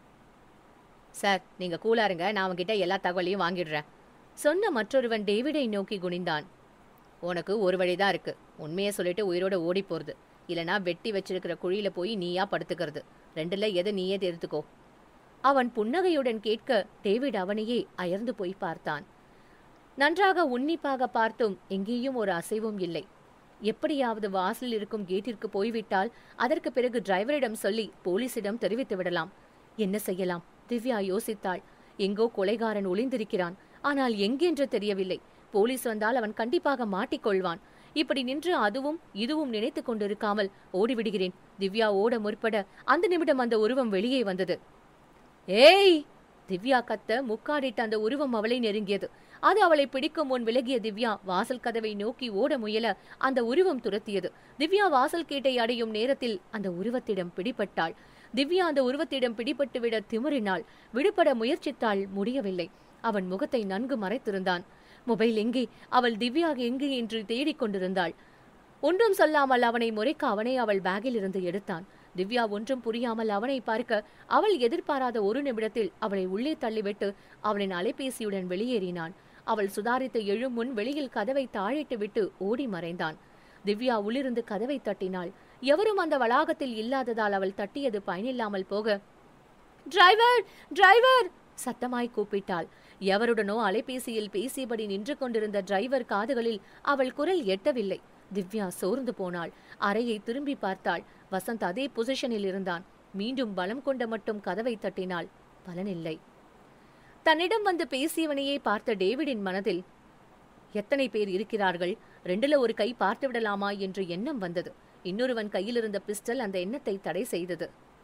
சார், நீங்க கூலா இருங்க, நான் அவன்கிட்ட எல்லா தகவலையும் வாங்கிடுறேன். சொன்ன மற்றொருவன் டேவிடை நோக்கி குனிந்தான். உனக்கு ஒரு வழிதான் இருக்கு. உண்மையை சொல்லிட்டு உயிரோட ஓடி போறது, இல்லனா வெட்டி வச்சிருக்கிற குழியில போய் நீயா படுத்துக்கிறது. 2ல எதை நீயே தெரிந்துக்கோ. அவன் புன்னகையுடன் கேட்க டேவிட் அவனையே அயர்ந்து போய் பார்த்தான். நன்றாக உன்னிப்பாக பார்த்தும் எங்கேயும் ஒரு அசைவும் இல்லை. எப்படியாவது வாசலில் இருக்கும் கேட்டிற்கு போய்விட்டால் அதற்கு பிறகு டிரைவரிடம் சொல்லி போலீசிடம் தெரிவித்து விடலாம். என்ன செய்யலாம்? திவ்யா யோசித்தாள். எங்கோ கொலைகாரன் ஒளிந்திருக்கிறான். ஆனால் எங்கென்று தெரியவில்லை. போலீஸ் வந்தால் அவன் கண்டிப்பாக மாட்டிக்கொள்வான். இப்படி நின்று அதுவும் இதுவும் நினைத்து கொண்டிருக்காமல் ஓடிவிடுகிறேன். திவ்யா ஓட முற்பட அந்த நிமிடம் அந்த உருவம் வெளியே வந்தது. ஏய்! திவ்யா கத்த முக்காடிட்ட அந்த உருவம் அவளை நெருங்கியது. அது அவளை பிடிக்கும் முன் விலகிய திவ்யா வாசல் கதவை நோக்கி ஓட முயல அந்த உருவம் துரத்தியது. திவ்யா வாசல் கேட்டை அடையும் நேரத்தில் அந்த உருவத்திடம் பிடிபட்டாள். திவ்யா அந்த உருவத்திடம் பிடிபட்டு விட திமிரினாள். விடுபட முயற்சித்தாள், முடியவில்லை. அவன் முகத்தை நன்கு மறைத்திருந்தான். மொபைல் எங்கே? அவள் திவ்யா எங்கே என்று தேடிக் கொண்டிருந்தாள். ஒன்றும் சொல்லாமல் அவனை முறைக்க அவனை அவள் பேக்கில் இருந்து எடுத்தான். திவ்யா ஒன்றும் புரியாமல் அவனை பார்க்க அவள் எதிர்பாராத ஒரு நிமிடத்தில் அவளை உள்ளே தள்ளிவிட்டு அவளின் அலைபேசியுடன் வெளியேறினான். அவள் சுதாரித்து எழும் முன் வெளியில் கதவை தாழிட்டு விட்டு ஓடி மறைந்தான். திவ்யா உள்ளிருந்து கதவை தட்டினாள். எவரும் அந்த வளாகத்தில் இல்லாததால் அவள் தட்டியது பயனில்லாமல் போக, டிரைவர் டிரைவர் சத்தமாய் கூப்பிட்டாள். எவருடனோ அலைபேசியில் பேசியபடி நின்று கொண்டிருந்த டிரைவர் காதுகளில் அவள் குரல் எட்டவில்லை. திவ்யா சோர்ந்து போனாள். அறையை திரும்பி பார்த்தாள். வசந்த் அதே பொசிஷனில் இருந்தான். மீண்டும் பலம் கொண்ட மட்டும் கதவை தட்டினாள். பலனில்லை. தன்னிடம் வந்து பேசியவனையே பார்த்த டேவிடின் மனதில் எத்தனை பேர் இருக்கிறார்கள், 2ல ஒரு கை பார்த்து விடலாமா என்று எண்ணம் வந்தது. இன்னொருவன் கையில் இருந்த பிஸ்டல் அந்த எண்ணத்தை தடை செய்தது.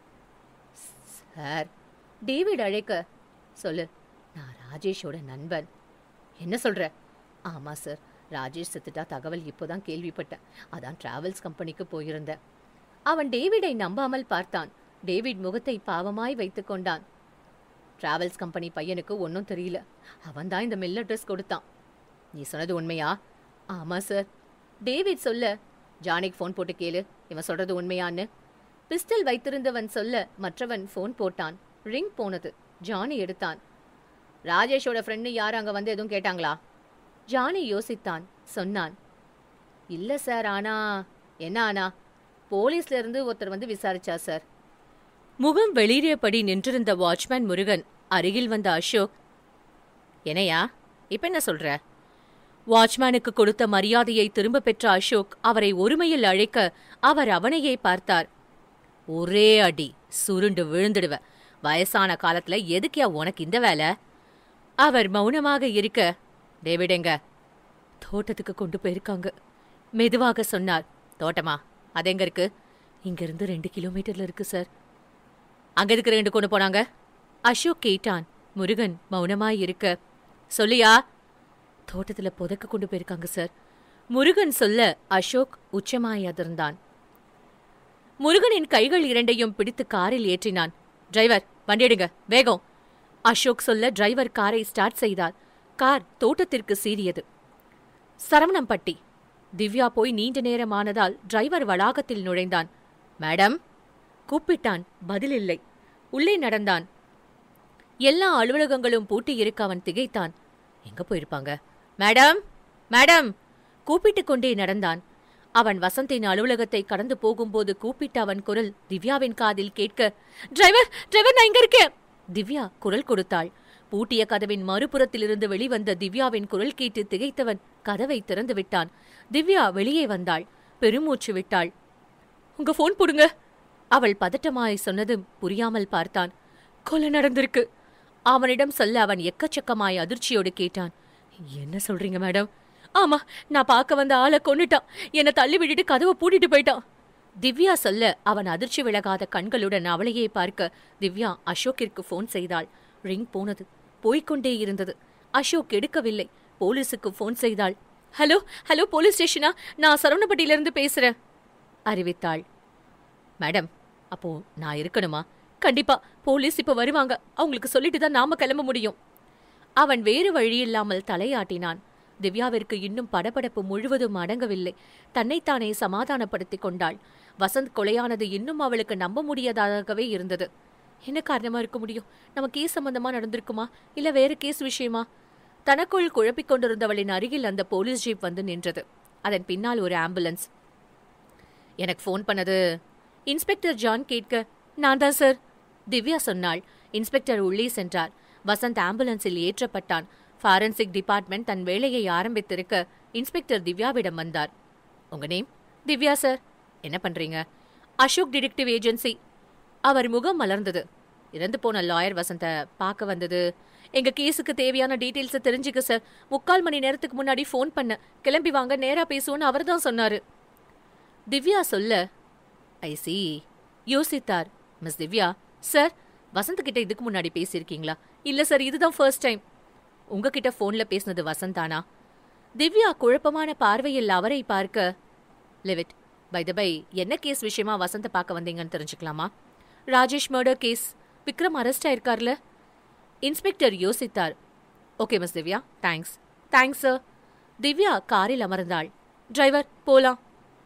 சார், டேவிட் அழைக்க, சொல்லு, நான் ராஜேஷோட நண்பன். என்ன சொல்ற? ஆமா சார், ராஜேஷ் செத்துட்டா தகவல் இப்போதான் கேள்விப்பட்டேன். அதான் டிராவல்ஸ் கம்பெனிக்கு போயிருந்தேன். அவன் டேவிடை நம்பாமல் பார்த்தான். டேவிட் முகத்தை பாவமாய் வைத்துக் கொண்டான். டிராவல்ஸ் கம்பெனி பையனுக்கு ஒன்னும் தெரியல. அவன் தான் இந்த மெயில் அட்ரஸ் கொடுத்தான். நீ சொன்னது உண்மையா? ஆமா சார். டேவிட் சொல்ல, ஜானிக்கு ஃபோன் போட்டு கேளு, இவன் சொல்றது உண்மையான்னு. பிஸ்டல் வைத்திருந்தவன் சொல்ல மற்றவன் ஃபோன் போட்டான். ரிங் போனது. ஜானி எடுத்தான். ராஜேஷோட ஃப்ரெண்டு யாரும் அங்கே வந்து எதுவும் கேட்டாங்களா? ஜானி யோசித்தான். சொன்னான், இல்லை சார். என்ன ஆனா? போலீஸ்ல இருந்து ஒருத்தர் வந்து விசாரிச்சா சார். முகம் வெளியேறியபடி நின்றிருந்த வாட்ச்மேன் முருகன் அருகில் வந்த அசோக், என்னையா இப்ப என்ன சொல்ற? வாட்ச்மேனுக்கு கொடுத்த மரியாதையை திரும்ப பெற்ற அசோக் அவரை ஒருமையில் அழைக்க அவர் அவனையே பார்த்தார். ஒரே அடி, சுருண்டு விழுந்துடுவ. வயசான காலத்துல எதுக்கியா உனக்கு இந்த வேலை? அவர் மௌனமாக இருக்க, டேவிட் எங்க? தோட்டத்துக்கு கொண்டு போயிருக்காங்க, மெதுவாக சொன்னார். தோட்டமா? அது எங்க இருக்கு? இங்கிருந்து 2 கிலோமீட்டர்ல இருக்கு சார். அங்க எதுக்கு 2 கொண்டு போனாங்க? அசோக் கேட்டான். முருகன் மௌனமாயிருக்க, சொல்லியா? தோட்டத்துல புதைக்க கொண்டு போயிருக்காங்க சார். முருகன் சொல்ல அசோக் உச்சமாய் அதிர்ந்தான். முருகனின் கைகள் 2ஐயும் பிடித்து காரில் ஏற்றினான். டிரைவர், வண்டி எடுங்க, வேகம். அசோக் சொல்ல டிரைவர் காரை ஸ்டார்ட் செய்தார். கார் தோட்டத்திற்கு சீறியது. சரவணம்பட்டி. திவ்யா போய் நீண்ட நேரம் ஆனதால் டிரைவர் வளாகத்தில் நுழைந்தான். மேடம் கூப்பிட்டான். பதில் இல்லை. உள்ளே நடந்தான். எல்லா அலுவலகங்களும் பூட்டியிருக்க அவன் திகைத்தான். எங்க போயிருப்பாங்க? மேடம், மேடம் கூப்பிட்டுக் கொண்டே நடந்தான். அவன் வசந்தின் அலுவலகத்தை கடந்து போகும்போது கூப்பிட்ட அவன் குரல் திவ்யாவின் காதில் கேட்க, டிரைவர், டிரைவர், நான் இங்க இருக்கேன். திவ்யா குரல் கொடுத்தாள். பூட்டிய கதவின் மறுபுறத்திலிருந்து வெளிவந்த திவ்யாவின் குரல் கேட்டு திகைத்தவன் கதவை திறந்து விட்டான். திவ்யா வெளியே வந்தாள். பெருமூச்சு விட்டாள். உங்க போன் போடுங்க. அவள் பதட்டமாய் சொன்னதும் புரியாமல் பார்த்தான். கொலை நடந்திருக்கு. அவனிடம் சொல்ல அவன் எக்கச்சக்கமாய் அதிர்ச்சியோடு கேட்டான். என்ன சொல்றீங்க மேடம்? ஆமா, நான் பார்க்க வந்த ஆளை கொன்னுட்டான். என்னை தள்ளி விட்டுட்டு கதவை பூட்டிட்டு போயிட்டான். திவ்யா சொல்ல அவன் அதிர்ச்சி விலகாத கண்களுடன் அவளையே பார்க்க திவ்யா அசோக்கிற்கு போன் செய்தாள். ரிங் போனது. போய்கொண்டே இருந்தது. அசோக் எடுக்கவில்லை. போலீஸுக்கு போன் செய்தாள். ஹலோ, ஹலோ, போலீஸ் ஸ்டேஷனா? நான் சரவணப்பட்டியிலிருந்து பேசுறேன் அறிவித்தாள். மேடம், அப்போ நான் இருக்கணுமா? கண்டிப்பா, போலீஸ் இப்ப வருவாங்க. அவங்களுக்கு சொல்லிட்டு தான் நாம கிளம்ப முடியும். அவன் வேறு வழியில்லாமல் தலையாட்டினான். திவ்யாவிற்கு இன்னும் படபடப்பு முழுவதும் அடங்கவில்லை. தன்னைத்தானே சமாதானப்படுத்திக் கொண்டாள். வசந்த் கொலையானது இன்னும் அவளுக்கு நம்ப முடியாததாகவே இருந்தது. என்ன காரணமா இருக்க முடியும்? நம்ம கேஸ் சம்பந்தமா நடந்திருக்குமா, இல்ல வேற கேஸ் விஷயமா? தனக்குள் குழப்பிக் கொண்டிருந்தவளின் அருகில் அந்த போலீஸ் ஜீப் வந்து நின்றது. அதன் பின்னால் ஒரு ஆம்புலன்ஸ். எனக்கு போன் பண்ணது இன்ஸ்பெக்டர் ஜான் கேட்க, நான் தான் சார், திவ்யா சொன்னாள். இன்ஸ்பெக்டர் உள்ளே சென்றார். வசந்த் ஆம்புலன்ஸில் ஏற்றப்பட்டான். ஃபாரன்சிக் டிபார்ட்மெண்ட் தன் வேலையை ஆரம்பித்திருக்க இன்ஸ்பெக்டர் திவ்யாவிடம் வந்தார். உங்க நேம்? திவ்யா சார். என்ன பண்றீங்க? Ashok detective agency. அவர் முகம் மலர்ந்தது. இறந்து போன லாயர் வசந்த பார்க்க வந்தது. எங்க கேஸுக்கு தேவையான டீட்டெயில்ஸை தெரிஞ்சுக்க சார். 3/4 மணி நேரத்துக்கு முன்னாடி ஃபோன் பண்ண. கிளம்பி வாங்க, நேரா பேசுவோன்னு அவர் தான் சொன்னாரு. திவ்யா சொல்ல, ஐசி யோசித்தார். மிஸ் திவ்யா, சார், வசந்த் கிட்ட இதுக்கு முன்னாடி பேசியிருக்கீங்களா? இல்ல சார், இதுதான் ஃபர்ஸ்ட் டைம். உங்ககிட்ட போன்ல பேசினது வசந்தானா? திவ்யா குழப்பமான பார்வையில் அவரை பார்க்க, லிவிட். பை த பை, என்ன கேஸ் விஷயமா வசந்த பார்க்க வந்தீங்கன்னு தெரிஞ்சுக்கலாமா? Rajesh murder case. Vikram arrest ஆயிருக்கார்ல? இன்ஸ்பெக்டர் யோசித்தார். Okay miss Divya, thanks. Thanks sir. Divya காரில் அமர்ந்தாள். டிரைவர், போலாம்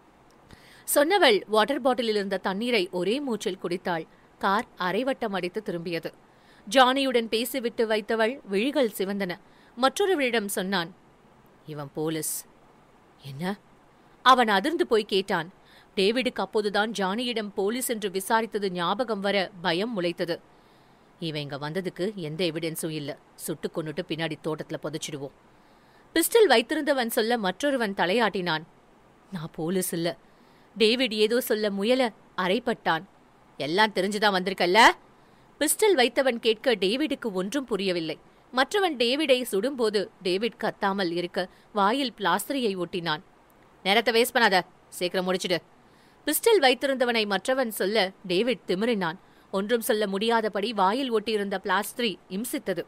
சொன்னவள் வாட்டர் பாட்டிலில் இருந்த தண்ணீரை ஒரே மூச்சில் குடித்தாள். கார் அரைவட்டம் அடித்து திரும்பியது. ஜானியுடன் பேசிவிட்டு வைத்தவள் விழிகள் சிவந்தன. மற்றொருவரிடம் சொன்னான், இவன் போலீஸ். என்ன? அவன் அதிர்ந்து போய் கேட்டான். டேவிடுக்கு அப்போதுதான் ஜானியிடம் போலீஸ் என்று விசாரித்தது ஞாபகம் வர பயம் முளைத்தது. இவன் இங்க வந்ததுக்கு எந்த எவிடன்ஸும் இல்ல. சுட்டு கொன்னுட்டு பின்னாடி தோட்டத்துல புதைச்சிடுவோம். பிஸ்டல் வைத்திருந்தவன் சொல்ல மற்றொருவன் தலையாட்டினான். நான் போலீஸ் இல்ல. டேவிட் ஏதோ சொல்ல முயல அரைப்பட்டான். எல்லாம் தெரிஞ்சுதான் வந்திருக்கல்ல? பிஸ்டல் வைத்தவன் கேட்க டேவிடுக்கு ஒன்றும் புரியவில்லை. மற்றவன் டேவிடை சுடும்போது டேவிட் கத்தாமல் இருக்க வாயில் பிளாஸ்டரியை ஒட்டினான். நேரத்தை வேஸ்ட் பண்ணாத, சீக்கிரம் முடிச்சிடு. பிஸ்டல் வைத்திருந்தவனை மற்றவன் சொல்ல டேவிட் திமிரினான். ஒன்றும் சொல்ல முடியாதபடி வாயில் ஒட்டியிருந்த பிளாஸ்டரி இம்சித்தது.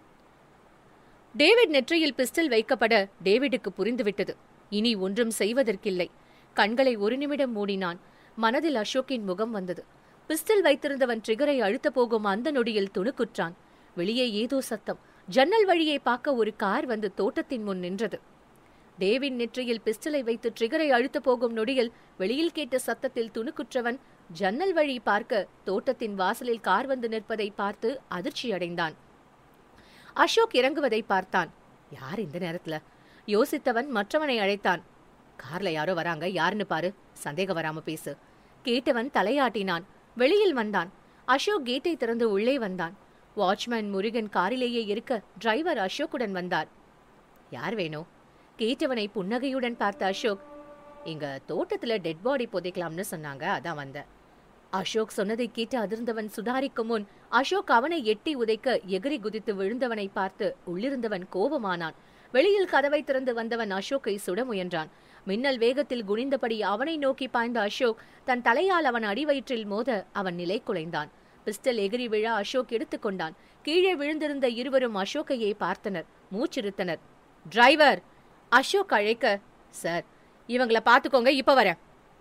டேவிட் நெற்றியில் பிஸ்டல் வைக்கப்பட டேவிடுக்கு புரிந்துவிட்டது. இனி ஒன்றும் செய்வதற்கில்லை. கண்களை ஒரு நிமிடம் மூடினான். மனதில் அசோக்கின் முகம் வந்தது. பிஸ்டல் வைத்திருந்தவன் ட்ரிகரை அழுத்த போகும் அந்த நொடியில் துணுக்குற்றான். வெளியே ஏதோ சத்தம். ஜன்னல் வழியே பார்க்க ஒரு கார் வந்து தோட்டத்தின் முன் நின்றது. டேவிட் நெற்றியில் பிஸ்டலை வைத்து ட்ரிகரை அழுத்த போகும் நொடியில் வெளியில் கேட்ட சத்தத்தில் துணுக்குற்றவன் ஜன்னல் வழி பார்க்க தோட்டத்தின் வாசலில் கார் வந்து நிற்பதை பார்த்து அதிர்ச்சியடைந்தான். அசோக் இறங்குவதை பார்த்தான். யார் இந்த நேரத்துல? யோசித்தவன் மற்றவனை அழைத்தான். கார்ல யாரோ வராங்க, யாருன்னு பாரு, சந்தேகம் வராம பேசு. கேட்டவன் தலையாட்டினான். வெளியில் வந்தான். அசோக் கேட்டை திறந்து உள்ளே வந்தான். வாட்ச்மேன் முருகன் காரிலேயே இருக்க டிரைவர் அசோக்குடன் வந்தார். யார் வேணும்? கேட்டவனை புன்னகையுடன் பார்த்த அசோக், இங்க தோட்டத்துல டெட் பாடி புதைக்கலாம்னு சொன்னாங்க, அதான் வந்த. அசோக் சொன்னதை கேட்டு அதிர்ந்தவன் சுதாரிக்கும் முன் அசோக் அவனை எட்டி உதைக்க எகிரி குதித்து விழுந்தவனை பார்த்து உள்ளிருந்தவன் கோபமானான். வெளியில் கதவை திறந்து வந்தவன் அசோக்கை சுட முயன்றான். மின்னல் வேகத்தில் குனிந்தபடி அவனை நோக்கி பாய்ந்த அசோக் தன் தலையால் அவன் அடிவயிற்றில் மோத அவன் நிலை குலைந்தான். பிஸ்டல் எகிரி விழ அசோக் எடுத்துக்கொண்டான். கீழே விழுந்திருந்த இருவரும் அசோக்கையே பார்த்தனர், மூச்சிருத்தனர். டிரைவர்! அசோக் அழைக்க, சார் இவங்களை பார்த்துக்கோங்க, இப்ப வர.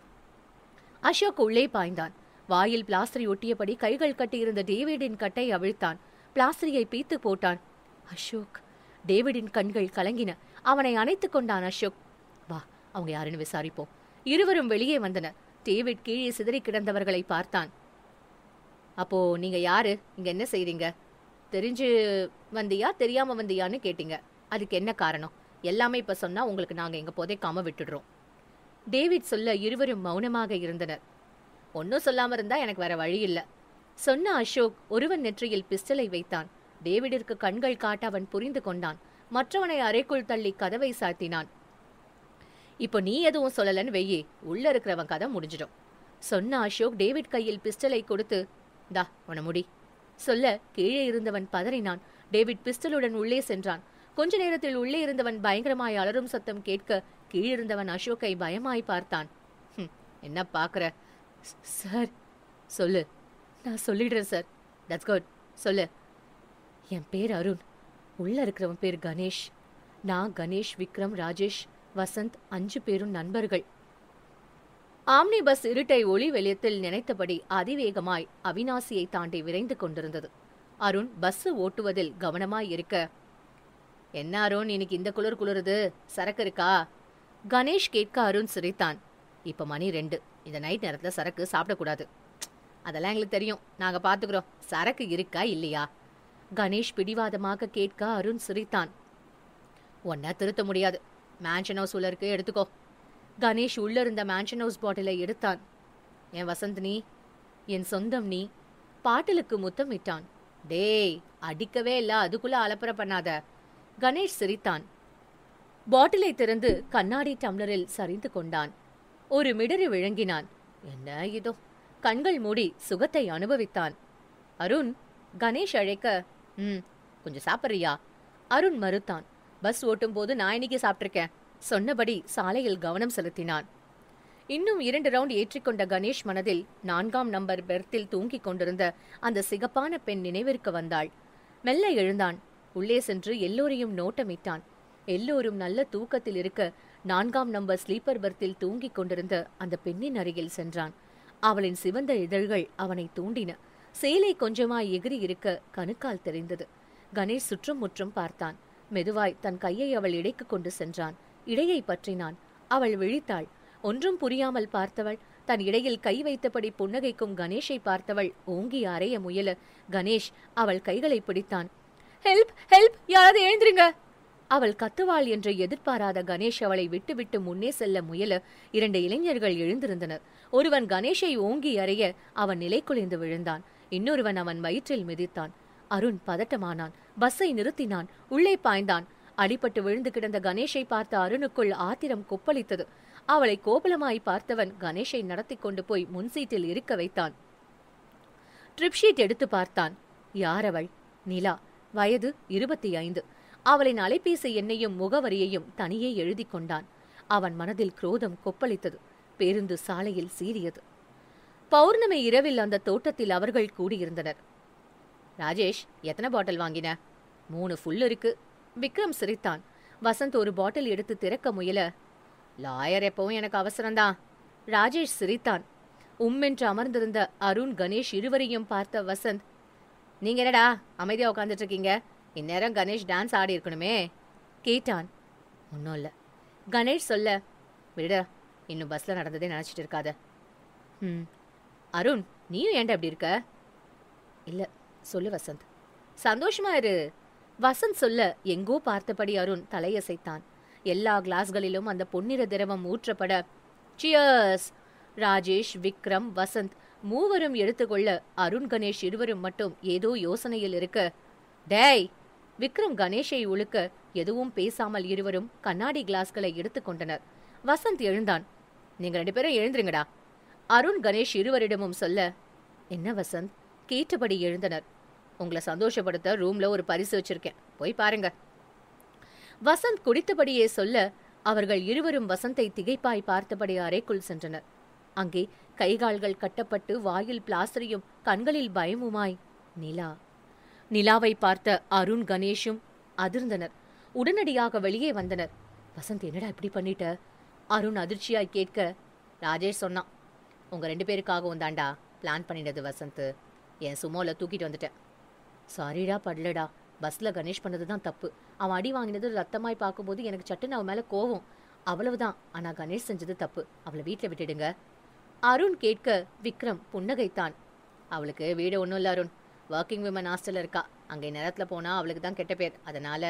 அசோக் உள்ளே பாய்ந்தான். வாயில் பிளாஸ்டரை ஒட்டியபடி கைகள் கட்டியிருந்த டேவிடின் கட்டை அவிழ்த்தான். பிளாஸ்டரியை பீத்து போட்டான். அசோக்! டேவிடின் கண்கள் கலங்கின. அவனை அணைத்துக் கொண்டான் அசோக். வா, அவங்க யாருன்னு விசாரிப்போம். இருவரும் வெளியே வந்தனர். டேவிட் கீழே சிதறி கிடந்தவர்களை பார்த்தான். அப்போ நீங்க யாரு? இங்க என்ன செய்றீங்க? தெரிஞ்சு வந்தியா தெரியாம வந்தியான்னு கேட்டீங்க. அதுக்கு என்ன காரணம்? எல்லாமே இப்ப சொன்னா உங்களுக்கு நாங்க எங்க புதைக்காம விட்டுடுறோம். டேவிட் சொல்ல இருவரும் மௌனமாக இருந்தனர். ஒன்னும் சொல்லாம இருந்தா எனக்கு வேற வழி இல்ல, சொன்ன அசோக் ஒருவன் நெற்றியில் பிஸ்டலை வைத்தான். டேவிடிற்கு கண்கள் காட்ட அவன் புரிந்து கொண்டான். மற்றவனை அறைக்குள் தள்ளி கதவை சாத்தினான். இப்போ நீ எதுவும் சொல்லலன்னு வெயி, உள்ள இருக்கிறவன் கதை முடிஞ்சிடும், சொன்ன அசோக் டேவிட் கையில் பிஸ்டலை கொடுத்து, தா உன முடி சொல்ல கீழே இருந்தவன் பதறினான். டேவிட் பிஸ்டலுடன் உள்ளே சென்றான். கொஞ்ச நேரத்தில் உள்ளே இருந்தவன் பயங்கரமாய் அலறும் சத்தம் கேட்க கீழிருந்தவன் அசோக்கை பயமாய் பார்த்தான். என்ன பாக்குற? சார் சொல்லு. நான் சொல்லிடுறேன் சார். தட்ஸ் குட், சொல்லு. என் பேர் அருண். உள்ள இருக்கிறவன் பேர் கணேஷ். நான் கணேஷ், விக்ரம், ராஜேஷ், வசந்த் 5 பேரும் நண்பர்கள். ஆம்னி பஸ் இருட்டை ஒளி வெளியத்தில் நினைத்தபடி அதிவேகமாய் அவினாசியை தாண்டி விரைந்து கொண்டிருந்தது. அருண் பஸ் ஓட்டுவதில் கவனமாய் இருக்க, என்ன அருண் இன்னைக்கு இந்த குளிருது, சரக்கு இருக்கா? கணேஷ் கேட்க அருண் சிரித்தான். இப்ப மணி 2, இந்த நைட் நேரத்துல சரக்கு சாப்பிடக்கூடாது. அதெல்லாம் எங்களுக்கு தெரியும், நாங்க பாத்துக்கிறோம். சரக்கு இருக்கா இல்லையா? கணேஷ் பிடிவாதமாக கேட்க அருண் சிரித்தான். ஒன்ன திருத்த முடியாது, மேன்ஷன் ஹவுஸ் உள்ள இருக்கு, எடுத்துக்கோ. கணேஷ் உள்ள இருந்த மேன்ஷன் ஹவுஸ் பாட்டிலை எடுத்தான். என் வசந்த் நீ, என் சொந்தம் நீ. பாட்டிலுக்கு முத்தம் இட்டான். டேய் அடிக்கவே இல்ல, அதுக்குள்ள அலப்பற பண்ணாத. கணேஷ் சிரித்தான். பாட்டிலை திறந்து கண்ணாடி டம்ளரில் சரிந்து கொண்டான். ஒரு மிடறி விழுங்கினான். என்ன இதோ? கண்கள் மூடி சுகத்தை அனுபவித்தான். அருண்! கணேஷ் அழைக்க, கொஞ்சம் சாப்பிட்றியா? அருண் மறுத்தான். பஸ் ஓட்டும் போது நான் இன்னைக்கு சாப்பிட்டிருக்கேன், சொன்னபடி சாலையில் கவனம் செலுத்தினான். இன்னும் 2 ரவுண்ட் ஏற்றிக்கொண்ட கணேஷ் மனதில் 4ஆம் நம்பர் பெர்த்தில் தூங்கிக் கொண்டிருந்த அந்த சிகப்பான பெண் நினைவிற்கு வந்தாள். மெல்ல எழுந்தான். உள்ளே சென்று எல்லோரையும் நோட்டமிட்டான். எல்லோரும் நல்ல தூக்கத்தில் இருக்க 4ஆம் நம்பர் ஸ்லீப்பர் பெர்த்தில் தூங்கிக் கொண்டிருந்த அந்த பெண்ணின் அருகில் சென்றான். அவளின் சிவந்த இதழ்கள் அவனை தூண்டின. சேலை கொஞ்சமாய் எகிரி இருக்க கணுக்கால் தெரிந்தது. கணேஷ் சுற்றும் முற்றும் பார்த்தான். மெதுவாய் தன் கையை அவள் இடைக்கு கொண்டு சென்றான். இடையை பற்றினான். அவள் விழித்தாள். ஒன்றும் புரியாமல் பார்த்தவள் தன் இடையில் கை வைத்தபடி புன்னகைக்கும் கணேஷை பார்த்தவள் ஓங்கி அறைய முயல கணேஷ் அவள் கைகளை பிடித்தான். ஹெல்ப் ஹெல்ப், யாராவது எழுந்திருங்க! அவள் கத்துவாள் என்று எதிர்பாராத கணேஷ் அவளை விட்டுவிட்டு முன்னே செல்ல முயல 2 இளைஞர்கள் எழுந்திருந்தனர். ஒருவன் கணேஷை ஓங்கி அறைய அவன் நிலை குலைந்து விழுந்தான். இன்னொருவன் அவன் வயிற்றில் மிதித்தான். அருண் பதட்டமானான். பஸ்ஸை நிறுத்தினான். உள்ளே பாய்ந்தான். அடிபட்டு விழுந்து கிடந்த கணேஷை பார்த்த அருணுக்குள் ஆத்திரம் கொப்பளித்தது. அவளை கோபலமாய் பார்த்தவன் கணேஷை நடத்தி கொண்டு போய் முன்சீட்டில் இருக்க வைத்தான். ட்ரிப்ஷீட் எடுத்து பார்த்தான். யார் அவள்? நிலா. வயது 25. அவளின் அலைபேசி எண்ணையும் முகவரியையும் தனியே எழுதி கொண்டான். அவன் மனதில் குரோதம் கொப்பளித்தது. பேருந்து சாலையில் சீறியது. பௌர்ணமி இரவில் அந்த தோட்டத்தில் அவர்கள் கூடியிருந்தனர். ராஜேஷ், எத்தனை பாட்டில் வாங்கின? 3 ஃபுல் இருக்கு. விக்ரம் சிரித்தான். வசந்த் ஒரு பாட்டில் எடுத்து திறக்க முயல, லாயர் எப்பவும் எனக்கு அவசரம்தான். ராஜேஷ் சிரித்தான். என்று அமர்ந்திருந்த அருண் கணேஷ் இருவரையும் பார்த்த வசந்த், நீங்க என்னடா அமைதியா உட்காந்துட்டு இருக்கீங்க? இந்நேரம் கணேஷ் டான்ஸ் ஆடி இருக்கணுமே கேட்டான். ஒன்னும் இல்ல. கணேஷ் சொல்ல, விட இன்னும் பஸ்ல நடந்ததே நினைச்சிட்டு இருக்காத. அருண், நீயும் ஏன்டா அப்படி இருக்க? இல்ல, சொல்லு வசந்த். சந்தோஷமா இரு. வசந்த் சொல்ல எங்கோ பார்த்தபடி அருண் தலையசைத்தான். எல்லா கிளாஸ்களிலும் அந்த பொன்னிற திரவம் ஊற்றப்பட, சியர்ஸ்! ராஜேஷ், விக்ரம், வசந்த் மூவரும் எடுத்துக்கொள்ள அருண் கணேஷ் இருவரும் மட்டும் ஏதோ யோசனையில் இருக்க, டேய்! விக்ரம் கணேஷை உழுக்க எதுவும் பேசாமல் இருவரும் கண்ணாடி கிளாஸ்களை எடுத்துக்கொண்டனர். வசந்த் எழுந்தான். நீங்க 2 பேரும் எழுந்துருங்கடா. அருண் கணேஷ் இருவரிடமும் சொல்ல, என்ன வசந்த்? கேட்டபடி எழுந்தனர். உங்களை சந்தோஷப்படுத்த ரூம்ல ஒரு பரிசு வச்சிருக்கேன், போய் பாருங்க. வசந்த் குடித்தபடியே சொல்ல அவர்கள் இருவரும் வசந்தை திகைப்பாய் பார்த்தபடி அறைக்குள் சென்றனர். அங்கே கைகால்கள் கட்டப்பட்டு வாயில் பிளாஸ்டரையும் கண்களில் பயமுமாய் நிலா. நிலாவை பார்த்த அருண் கணேஷும் அதிர்ந்தனர். உடனடியாக வெளியே வந்தனர். வசந்த், என்னடா இப்படி பண்ணிட்ட? அருண் அதிர்ச்சியாய் கேட்க, ராஜேஷ் சொன்னான், உங்க 2 பேருக்காகவும் தாண்டா பிளான் பண்ணினது வசந்த். என் சுமோல தூக்கிட்டு வந்துட்டேன். சாரிடா படலடா, பஸ்ல கணேஷ் பண்ணதுதான் தப்பு. அவன் அடி வாங்கினது ரத்தமாய் பார்க்கும்போது எனக்கு சட்டுன்னு அவன் மேல கோவம், அவ்வளவுதான். ஆனா கணேஷ் செஞ்சது தப்பு. அவளை வீட்டுல விட்டுடுங்க. அருண் கேட்க விக்ரம் புன்னகைத்தான். அவளுக்கு வீடு ஒன்றும் இல்லை அருண், ஒர்க்கிங் விமன் ஹாஸ்டல்ல இருக்கா. அங்கே நேரத்தில் போனா அவளுக்கு தான் கெட்ட பேர்.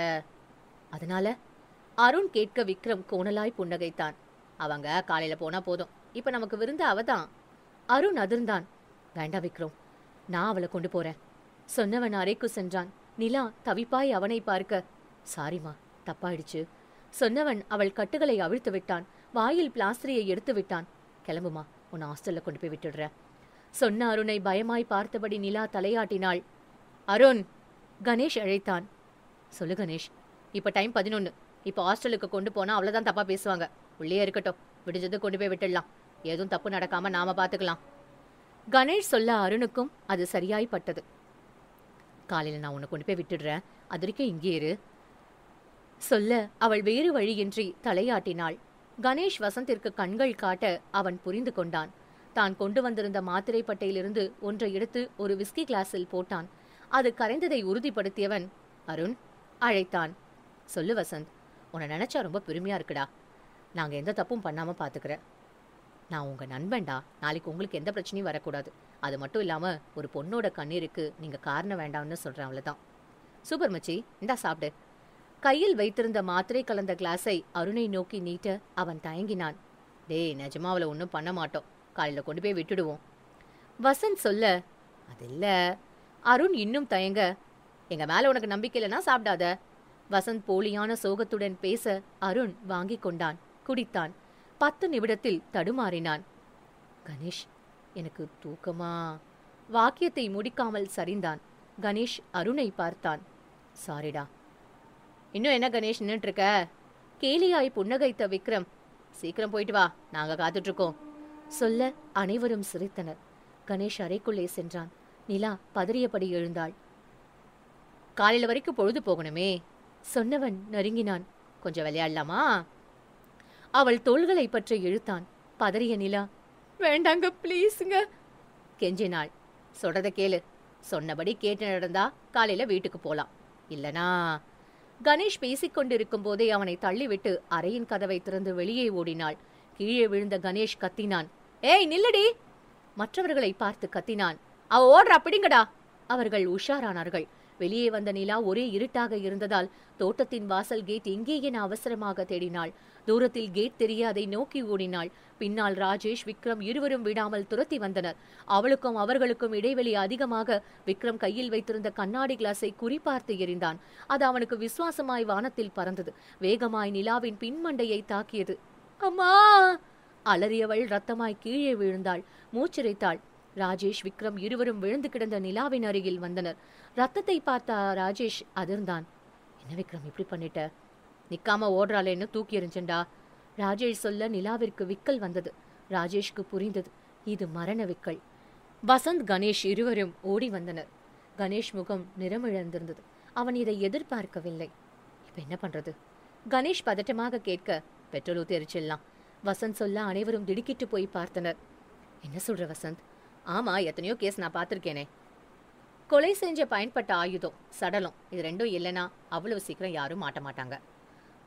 அதனால அருண் கேட்க விக்ரம் கோணலாய் புன்னகைத்தான். அவங்க காலையில போனா போதும், இப்ப நமக்கு விருந்து அவதான். அருண் அதிர்ந்தான். வேண்டாம் விக்ரம், நான் அவளை கொண்டு போறேன். சொன்னவன் அறைக்கு சென்றான். நிலா தவிப்பாய் அவனை பார்க்க, சாரிமா, தப்பாயிடுச்சு. சொன்னவன் அவள் கட்டுகளை அவிழ்த்து விட்டான். வாயில் பிளாஸ்டரியை எடுத்து விட்டான். கிளம்புமா, உன்னை ஹாஸ்டல்ல கொண்டு போய் விட்டுடுற. சொன்ன அருணை பயமாய் பார்த்தபடி நிலா தலையாட்டினாள். அருண்! கணேஷ் அழைத்தான். சொல்லு கணேஷ், இப்ப டைம் 11. இப்ப ஹாஸ்டலுக்கு கொண்டு போனா அவ்வளவுதான் தப்பா பேசுவாங்க. உள்ளே இருக்கட்டும், விடிஞ்சது கொண்டு போய் விட்டுடலாம். எதுவும் தப்பு நடக்காம நாம பாத்துக்கலாம். கணேஷ் சொல்ல அருணுக்கும் அது சரியாய் பட்டது. காலையில நான் உன்னை கொண்டு போய் விட்டுடுறேன், அது வரைக்கும் இங்கே இரு. சொல்ல அவள் வேறு வழியின்றி தலையாட்டினாள். கணேஷ் வசந்திற்கு கண்கள் காட்ட அவன் புரிந்து கொண்டான். தான் கொண்டு வந்திருந்த மாத்திரை பட்டையிலிருந்து ஒன்றை எடுத்து ஒரு விஸ்கி கிளாஸில் போட்டான். அது கரைந்ததை உறுதிப்படுத்தியவன் அருண் அழைத்தான். சொல்லு வசந்த், உன்னை நினைச்சா ரொம்ப பெருமையா இருக்குடா. நாங்க எந்த தப்பும் பண்ணாம பாத்துக்கிறேன். நான் உங்க நண்பன்டா. நாளைக்கு உங்களுக்கு எந்த பிரச்சனையும் வரக்கூடாது. அது மட்டும் இல்லாம ஒரு பொண்ணோட கண்ணீருக்கு நீங்க காரணம் வேண்டாம்னு சொல்றேன், அவ்வளவுதான். சூப்பர் மச்சி, இந்தா சாப்பிடு. கையில் வைத்திருந்த மாத்திரை கலந்த கிளாஸை அருணை நோக்கி நீட்ட அவன் தயங்கினான். டேய், நிஜமா அவளை ஒன்றும் பண்ண மாட்டோம், காலையில கொண்டு போய் விட்டுடுவோம். வசந்த் சொல்ல, அது இல்ல. அருண் இன்னும் தயங்க, எங்க மேல உனக்கு நம்பிக்கை இல்லைன்னா சாப்பிடாத. வசந்த் போலியான சோகத்துடன் பேச அருண் வாங்கி கொண்டான். குடித்தான். 10 நிமிடத்தில் தடுமாறினான். கணேஷ், எனக்கு தூக்கமா? வாக்கியத்தை முடிக்காமல் சரிந்தான். கணேஷ் அருணை பார்த்தான். சாரிடா. இன்னும் என்ன கணேஷ் நின்னுட்டு இருக்க? கேலியாய் புன்னகைத்த விக்ரம், சீக்கிரம் போயிட்டு வா, நாங்க காத்துட்டு இருக்கோம். சொல்ல அனைவரும் சிரித்தனர். கணேஷ் அறைக்குள்ளே சென்றான். நிலா பதறியபடி எழுந்தாள். காலையில வரைக்கும் பொழுது போகணுமே. சொன்னவன் நெருங்கினான். கொஞ்சம் விளையாடலாமா? அவள் தோள்களை பற்றி இழுத்தான். பதறிய நிலா, வேண்டாங்க ப்ளீஸுங்க கெஞ்சினாள். சொல்றத கேளு. சொன்னபடி கேட்டு நடந்தா காலையில வீட்டுக்கு போலாம். இல்லனா? கணேஷ் பேசிக்கொண்டிருக்கும் போதே அவனை தள்ளிவிட்டு அறையின் கதவை திறந்து வெளியே ஓடினாள். கீழே விழுந்த கணேஷ் கத்தினான். ஏய் நில்லடி! மற்றவர்களை பார்த்து கத்தினான். அவ ஓடுறா, பிடிங்கடா! அவர்கள் உஷாரானார்கள். வெளியே வந்த நிலா ஒரே இருட்டாக இருந்ததால் தோட்டத்தின் வாசல் கேட் எங்கே என அவசரமாக தேடினாள். தூரத்தில் கேட் தெரிய அதை நோக்கி ஓடினாள். பின்னால் ராஜேஷ், விக்ரம் இருவரும் விடாமல் துரத்தி வந்தனர். அவளுக்கும் அவர்களுக்கும் இடைவெளி அதிகமாக விக்ரம் கையில் வைத்திருந்த கண்ணாடி கிளாஸை குறிப்பார்த்து எறிந்தான். அது அவனுக்கு விசுவாசமாய் வானத்தில் பறந்தது. வேகமாய் நிலாவின் பின்மண்டையை தாக்கியது. அம்மா! அலறியவள் ரத்தமாய் கீழே விழுந்தாள். மூச்சிரைத்தாள். ராஜேஷ், விக்ரம் இருவரும் விழுந்து கிடந்த நிலாவின் அருகில் வந்தனர். ரத்தத்தை பார்த்த ராஜேஷ் அதிர்ந்தான். என்ன விக்ரம் இப்படி பண்ணிட்ட? நிக்காம ஓடுறாளேன்னு தூக்கி எறிஞ்சண்டா. ராஜேஷ் சொல்ல நிலாவிற்கு விக்கல் வந்தது. ராஜேஷ்க்கு புரிந்தது, இது மரண விக்கல். வசந்த், கணேஷ் இருவரும் ஓடி வந்தனர். கணேஷ் முகம் நிறமிழந்திருந்தது. அவன் இதை எதிர்பார்க்கவில்லை. இப்ப என்ன பண்றது? கணேஷ் பதட்டமாக கேட்க, பெட்ரோல் ஊத்தி எரிச்சிடலாம். வசந்த் சொல்ல அனைவரும் திடுக்கிட்டு போய் பார்த்தனர். என்ன சொல்ற வசந்த்? ஆமா, எத்தனையோ கேஸ் நான் பார்த்திருக்கேனே. கொலை செஞ்ச பயன்பட்ட ஆயுதம், சடலம், இது ரெண்டும் இல்லைன்னா அவ்வளவு சீக்கிரம் யாரும் மாட்ட மாட்டாங்க.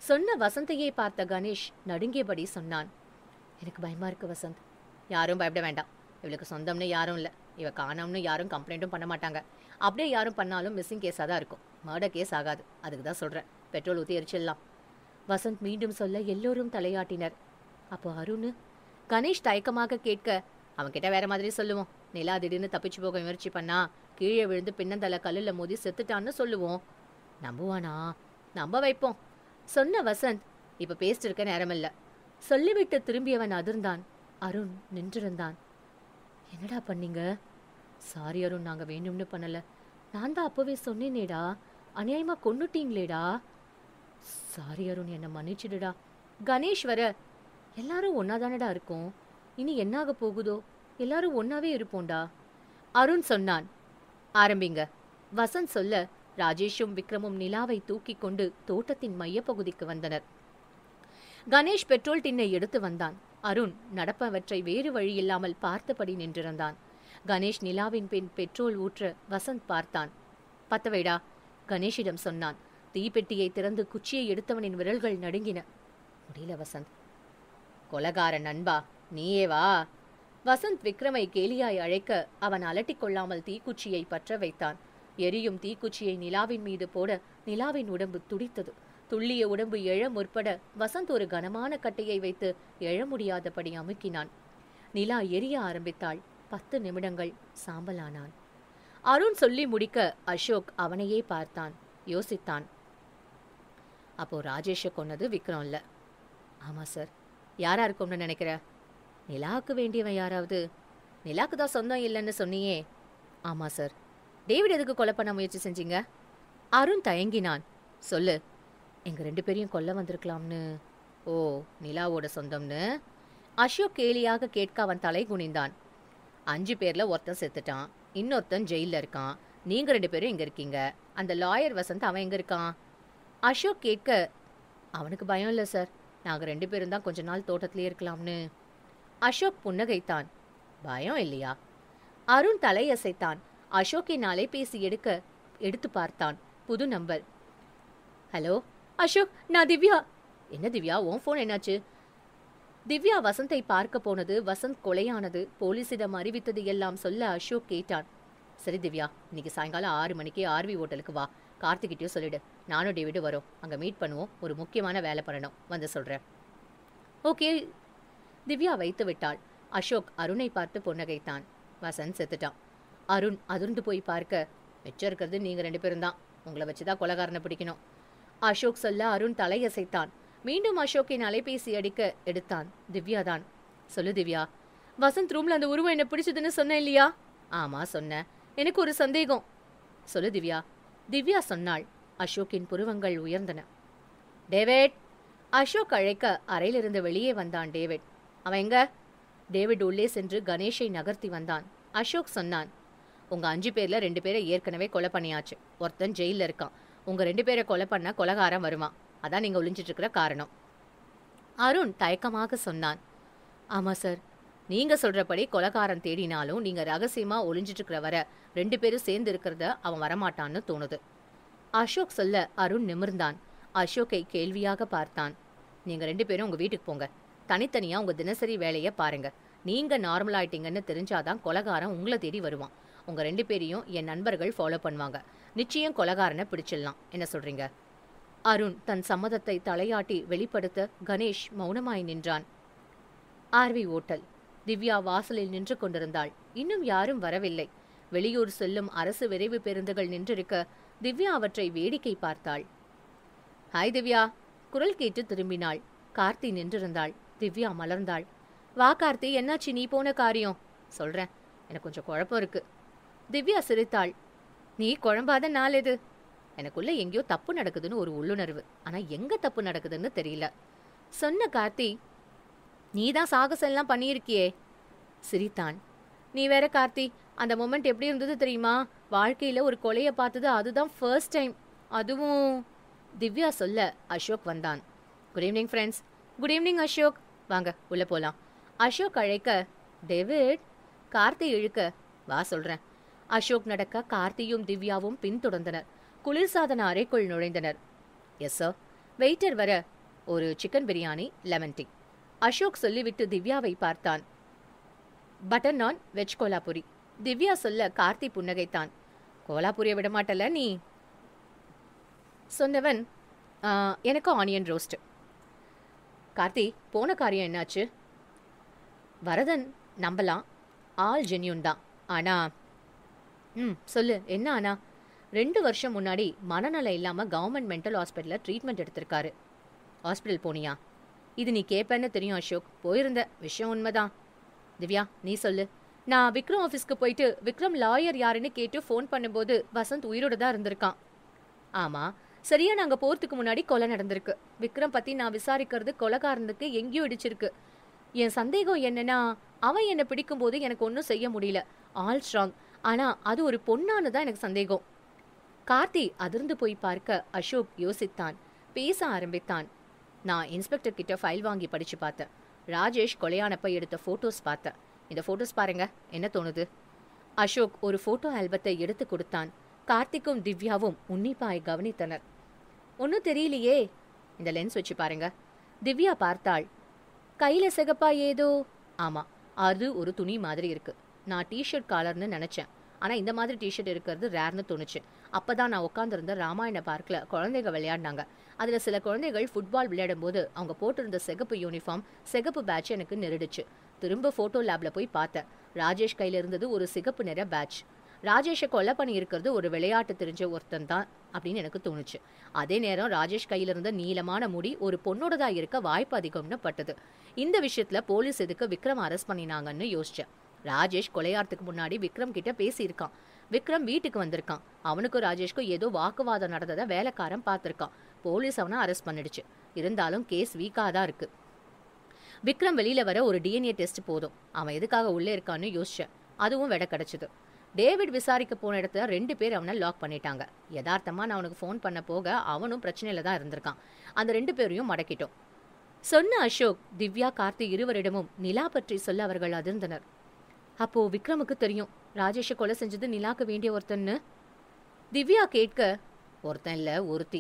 சொன்ன வசந்தையே பார்த்த கணேஷ் நடுங்கியபடி சொன்னான். எனக்கு பயமா இருக்கு வசந்த். யாரும் பயப்பட வேண்டாம். இவளுக்கு சொந்தம்னு யாரும் இல்லை. இவ காணோம்னு யாரும் கம்ப்ளைண்ட்டும் பண்ண மாட்டாங்க. அப்படியே யாரும் பண்ணாலும் மிஸ்ஸிங் கேஸாக தான் இருக்கும். மர்டர் கேஸ் ஆகாது. அதுக்கு தான் சொல்கிறேன். பெட்ரோல் ஊற்றி எரிச்சிடலாம். வசந்த் மீண்டும் சொல்ல எல்லோரும் தலையாட்டினர். அப்போ அருண்? கணேஷ் தயக்கமாக கேட்க, அவன்கிட்ட வேற மாதிரி சொல்லுவோம். நிலா திடீர்னு தப்பிச்சு போக முயற்சி பண்ணா கீழே விழுந்து பின்னந்தலை கல்லில் மோதி செத்துட்டான்னு சொல்லுவோம். நம்புவானா? நம்ப வைப்போம் சொன்ன வசந்த். இப்ப பேசிட்டு இருக்க நேரமில்ல. சொல்லிவிட்டு திரும்பியவன் அதிர்ந்தான். அருண் நின்றிருந்தான். என்னடா பண்ணீங்க? சாரி அருண், நாங்க வேணும்னு பண்ணல. நான் தான் அப்பவே சொன்னேனேடா, அநியாயமா கொன்னுட்டீங்களேடா. சாரி அருண், என்ன மன்னிச்சிடுடா. கணேஷ் வர, எல்லாரும் ஒன்னாதானடா இருக்கும். இனி என்னாக போகுதோ? எல்லாரும் ஒன்னாவே இருப்போம்டா அருண் சொன்னான். ஆரம்பிங்க. வசந்த் சொல்ல ராஜேஷும் விக்ரமும் நிலாவை தூக்கி கொண்டு தோட்டத்தின் மையப்பகுதிக்கு வந்தனர். கணேஷ் பெட்ரோல் டின்னை எடுத்து வந்தான். அருண் நடப்பவற்றை வேறு வழியில்லாமல் பார்த்தபடி நின்றிருந்தான். கணேஷ் நிலாவின் பின் பெட்ரோல் ஊற்ற வசந்த் பார்த்தான். பத்தவைடா, கணேஷிடம் சொன்னான். தீப்பெட்டியை திறந்து குச்சியை எடுத்தவனின் விரல்கள் நடுங்கின. முடியல வசந்த். கொலகார நண்பா, நீயே வா. வசந்த் விக்ரமை கேலியாய் அழைக்க அவன் அலட்டிக் கொள்ளாமல் தீக்குச்சியை பற்ற வைத்தான். எரியும் தீக்குச்சியை நிலாவின் மீது போட நிலாவின் உடம்பு துடித்தது. துள்ளிய உடம்பு எழ முற்பட வசந்த் ஒரு கனமான கட்டையை வைத்து எழ முடியாதபடி அமுக்கினான். நிலா எரிய ஆரம்பித்தாள். 10 நிமிடங்கள் சாம்பலானான். அருண் சொல்லி முடிக்க அசோக் அவனையே பார்த்தான். யோசித்தான். அப்போ ராஜேஷை கொன்னது விக்ரம் இல்ல. ஆமா சார். யாரா இருக்கும்னு நினைக்கிற? நிலாவுக்கு வேண்டியவன் யாராவது? நிலாக்கு தான் சொந்தம் இல்லைன்னு சொன்னியே. ஆமா சார். டேவிட் எதுக்கு கொலை பண்ண முயற்சி செஞ்சீங்க? அருண் தயங்கினான். சொல்லு. எங்க 2 பேரையும் கொல்ல வந்திருக்கலாம்னு. ஓ, நிலாவோட சொந்தம்னு அசோக் கேலியாக கேட்க அவன் தலை குனிந்தான். 5 பேர்ல ஒருத்தன் செத்துட்டான், இன்னொருத்தன் ஜெயில இருக்கான். நீங்க 2 பேரும் எங்க இருக்கீங்க? அந்த லாயர் வசந்த், அவன் எங்க இருக்கான்? அசோக் கேட்க, அவனுக்கு பயம் இல்லை சார். நாங்க 2 பேரும் தான் கொஞ்ச நாள் தோட்டத்திலே இருக்கலாம்னு. அசோக் புன்னகைத்தான். பயம் இல்லையா? அருண் தலையசைத்தான். அசோக்கின் அலைபேசி எடுத்து பார்த்தான். புது நம்பர். ஹலோ அசோக், நான் திவ்யா. என்ன திவ்யா, உன் ஃபோன் என்னாச்சு? திவ்யா வசந்தை பார்க்க போனது, வசந்த் கொலையானது, போலீசிடம் அறிவித்தது எல்லாம் சொல்ல அசோக் கேட்டான். சரி திவ்யா, இன்னைக்கு சாயங்காலம் 6 மணிக்கு ஆர்வி ஹோட்டலுக்கு வா. கார்த்திகிட்டையும் சொல்லிடு. நானும் டேவிடு வரோம். அங்கே மீட் பண்ணுவோம். ஒரு முக்கியமான வேலை பண்ணணும். வந்து சொல்கிறேன். ஓகே. திவ்யா வைத்து விட்டாள். அசோக் அருணை பார்த்து புன்னகைத்தான். வசந்த் செத்துட்டான். அருண் அதிர்ந்து போய் பார்க்க, மிச்சம் இருக்கிறது நீங்கள் 2 பேரும் தான். உங்களை வச்சுதான் கொலகாரனை பிடிக்கணும். அசோக் சொல்ல அருண் தலையசைத்தான். மீண்டும் அசோக்கின் அலைபேசி அடிக்க எடுத்தான். திவ்யா தான். சொல்லு திவ்யா. வசந்த் ரூம்ல அந்த உருவம் என்ன பிடிச்சதுன்னு சொன்னேன் இல்லையா? ஆமா சொன்ன. எனக்கு ஒரு சந்தேகம். சொல்லு திவ்யா. திவ்யா சொன்னாள். அசோக்கின் புருவங்கள் உயர்ந்தன. டேவிட். அசோக் அழைக்க அறையிலிருந்து வெளியே வந்தான் டேவிட். அவன் எங்க? டேவிட் உள்ளே சென்று கணேஷை நகர்த்தி வந்தான். அசோக் சொன்னான். உங்க 5 பேர்ல 2 பேரை ஏற்கனவே கொலை பண்ணியாச்சு. ஒருத்தன் ஜெயில இருக்கான். உங்க 2 பேரை கொலை பண்ண கொலகாரம் வருவான். அதான் நீங்க ஒளிஞ்சிட்டு இருக்கிற காரணம். அருண் தயக்கமாக சொன்னான். ஆமா சார். நீங்க சொல்றபடி கொலகாரம் தேடினாலும் நீங்க ரகசியமா ஒளிஞ்சிட்டு இருக்கிற வர 2 பேரும் சேர்ந்து இருக்கிறத அவன் வரமாட்டான்னு தோணுது. அசோக் சொல்ல அருண் நிமிர்ந்தான். அசோக்கை கேள்வியாக பார்த்தான். நீங்க 2 பேரும் உங்க வீட்டுக்கு போங்க. தனித்தனியா உங்க தினசரி வேலையை பாருங்க. நீங்க நார்மல் ஆயிட்டீங்கன்னு தெரிஞ்சாதான் கொலகாரம் உங்களை தேடி வருவான். உங்க 2 பேரையும் என் நண்பர்கள் ஃபாலோ பண்ணுவாங்க. நிச்சயம் கொலகாரனை பிடிச்சிடலாம். என்ன சொல்றீங்க? அருண் தன் சம்மதத்தை தலையாட்டி வெளிப்படுத்த கணேஷ் மௌனமாய் நின்றான். RV hotel. திவ்யா வாசலில் நின்று கொண்டிருந்தாள். இன்னும் யாரும் வரவில்லை. வெளியூர் செல்லும் அரசு விரைவு பேருந்துகள் நின்றிருக்க திவ்யா அவற்றை வேடிக்கை பார்த்தாள். ஹாய் திவ்யா. குரல் கேட்டு திரும்பினாள். கார்த்தி நின்றிருந்தாள். திவ்யா மலர்ந்தாள். வா கார்த்தி, என்னாச்சு நீ போன காரியம்? சொல்றேன். எனக்கு கொஞ்சம் குழப்பம் இருக்கு. திவ்யா சிரித்தாள். நீ குழம்பாத நாள் எது? எனக்குள்ள எங்கேயோ தப்பு நடக்குதுன்னு ஒரு உள்ளுணர்வு. ஆனா எங்க தப்பு நடக்குதுன்னு தெரியல. சொன்ன கார்த்தி, நீதான் சாகசம் எல்லாம் பண்ணியிருக்கியே. சிரித்தான். நீ வேற கார்த்தி, அந்த மொமெண்ட் எப்படி இருந்தது தெரியுமா? வாழ்க்கையில ஒரு கொலையை பார்த்தது அதுதான் ஃபர்ஸ்ட் டைம். அதுவும் திவ்யா சொல்ல அசோக் வந்தான். Good evening friends. Good evening Ashok. வாங்க உள்ள போலாம். அசோக் அழைக்க டேவிட். கார்த்தி இழுக்க வா சொல்றேன். அசோக் நடக்க கார்த்தியும் திவ்யாவும் பின்தொடர்ந்தனர். குளிர்சாதன அறைக்குள் நுழைந்தனர். Yes sir. வெயிட்டர் வர ஒரு chicken biryani, lemon tea. Ashok சொல்லிவிட்டு திவ்யாவை பார்த்தான். பட்டர் நான், வெஜ் கோலாபுரி. திவ்யா சொல்ல கார்த்தி புன்னகைத்தான். கோலாபுரியை விடமாட்டல நீ? சொன்னவன், எனக்கும் ஆனியன் ரோஸ்ட். கார்த்தி, போன காரியம் என்னாச்சு? வரதன் நம்பலாம், ஆல் ஜென்யூன் தான். ஆனா சொல்லு, என்ன ஆனா? 2 வருஷம் முன்னாடி மனநலம் இல்லாம கவர்மெண்ட் மென்டல் ஹாஸ்பிட்டலில் ட்ரீட்மெண்ட் எடுத்திருக்காரு. ஹாஸ்பிட்டல் போனியா? இது நீ கேட்பேன்னு தெரியும் அசோக். போயிருந்த, விஷயம் உண்மைதான். திவ்யா, நீ சொல்லு. நான் விக்ரம் ஆஃபீஸ்க்கு போயிட்டு விக்ரம் லாயர் யாருன்னு கேட்டு ஃபோன் பண்ணும்போது வசந்த் உயிரோட தான் இருந்திருக்கான். ஆமா, சரியா நாங்க போறதுக்கு முன்னாடி கொலை நடந்திருக்கு. விக்ரம் பத்தி நான் விசாரிக்கிறது கொலைகாரனுக்கு எங்கேயோ இடிச்சிருக்கு. என் சந்தேகம் என்னன்னா, அவன் என்னை பிடிக்கும்போது எனக்கு ஒன்றும் செய்ய முடியல, ஆல் ஸ்ட்ராங். ஆனா அது ஒரு பொண்ணான்னு தான் எனக்கு சந்தேகம். கார்த்தி அதிர்ந்து போய் பார்க்க அசோக் யோசித்தான். பேச ஆரம்பித்தான். நான் இன்ஸ்பெக்டர் கிட்ட ஃபைல் வாங்கி படிச்சு பார்த்தேன். ராஜேஷ் கொலையானப்ப எடுத்த போட்டோஸ் பார்த்தேன். இந்த போட்டோஸ் பாருங்க, என்ன தோணுது? அசோக் ஒரு போட்டோ ஆல்பத்தை எடுத்து கொடுத்தான். கார்த்திக்கும் திவ்யாவும் உன்னிப்பாய் கவனித்தனர். ஒன்னும் தெரியலையே. இந்த லென்ஸ் வச்சு பாருங்க. திவ்யா பார்த்தாள். கையில சிகப்பா ஏதோ? ஆமா, அது ஒரு துணி மாதிரி இருக்கு. நான் டிஷர்ட் காலர்னு நினைச்சேன். ஆனா இந்த மாதிரி டிஷர்ட் இருக்கிறது ரேர்னு தோணுச்சு. அப்பதான் நான் உட்காந்துருந்த ராமாயண பார்க்ல குழந்தைங்க விளையாடினாங்க. அதுல சில குழந்தைகள் ஃபுட்பால் விளையாடும் போது அவங்க போட்டிருந்த சிகப்பு யூனிஃபார்ம், சிகப்பு பேட்ச் எனக்கு நெருடுச்சு. திரும்ப போட்டோ லேப்ல போய் பார்த்தேன். ராஜேஷ் கையில இருந்தது ஒரு சிகப்பு நிற பேட்ச். ராஜேஷை கொலை பண்ணி இருக்கிறது ஒரு விளையாட்டு தெரிஞ்ச ஒருத்தன் தான் அப்படின்னு எனக்கு தோணுச்சு. அதே நேரம் ராஜேஷ் கையில இருந்த நீளமான முடி ஒரு பொண்ணோடதா இருக்க வாய்ப்பு அதிகம்னு பட்டது. இந்த விஷயத்துல போலீஸ் எதுக்கு விக்ரம் அரெஸ்ட் பண்ணினாங்கன்னு யோசிச்சேன். ராஜேஷ் கொலையாரத்துக்கு முன்னாடி விக்ரம் கிட்ட பேசியிருக்கான். விக்ரம் வீட்டுக்கு வந்திருக்கான். அவனுக்கும் ராஜேஷ்க்கும் ஏதோ வாக்குவாதம் நடந்ததை வேலைக்காரன் பார்த்திருக்கான். போலீஸ் அவனை அரெஸ்ட் பண்ணிடுச்சு. இருந்தாலும் கேஸ் வீக்காதான் இருக்கு. விக்ரம் வெளியில வர ஒரு டிஎன்ஏ டெஸ்ட் போதும். அவன் எதுக்காக உள்ளே இருக்கான்னு யோசிச்சேன். அதுவும் விட கிடைச்சது. டேவிட் விசாரிக்க போன இடத்துல 2 பேர் அவனை லாக் பண்ணிட்டாங்க. யதார்த்தமா நான் அவனுக்கு ஃபோன் பண்ண போக அவனும் பிரச்சனையில தான் இருந்திருக்கான். அந்த 2 பேரையும் மடக்கிட்டோம். சொன்ன அசோக், திவ்யா, கார்த்தி இருவரிடமும் நிலா பற்றி சொல்ல அவர்கள் அதிர்ந்தனர். அப்போ விக்ரமுக்கு தெரியும் ராஜேஷை கொலை செஞ்சது நிலாக்கு வேண்டிய ஒருத்தன்னு? திவ்யா கேட்க, ஒருத்தன் இல்ல, ஒருத்தி.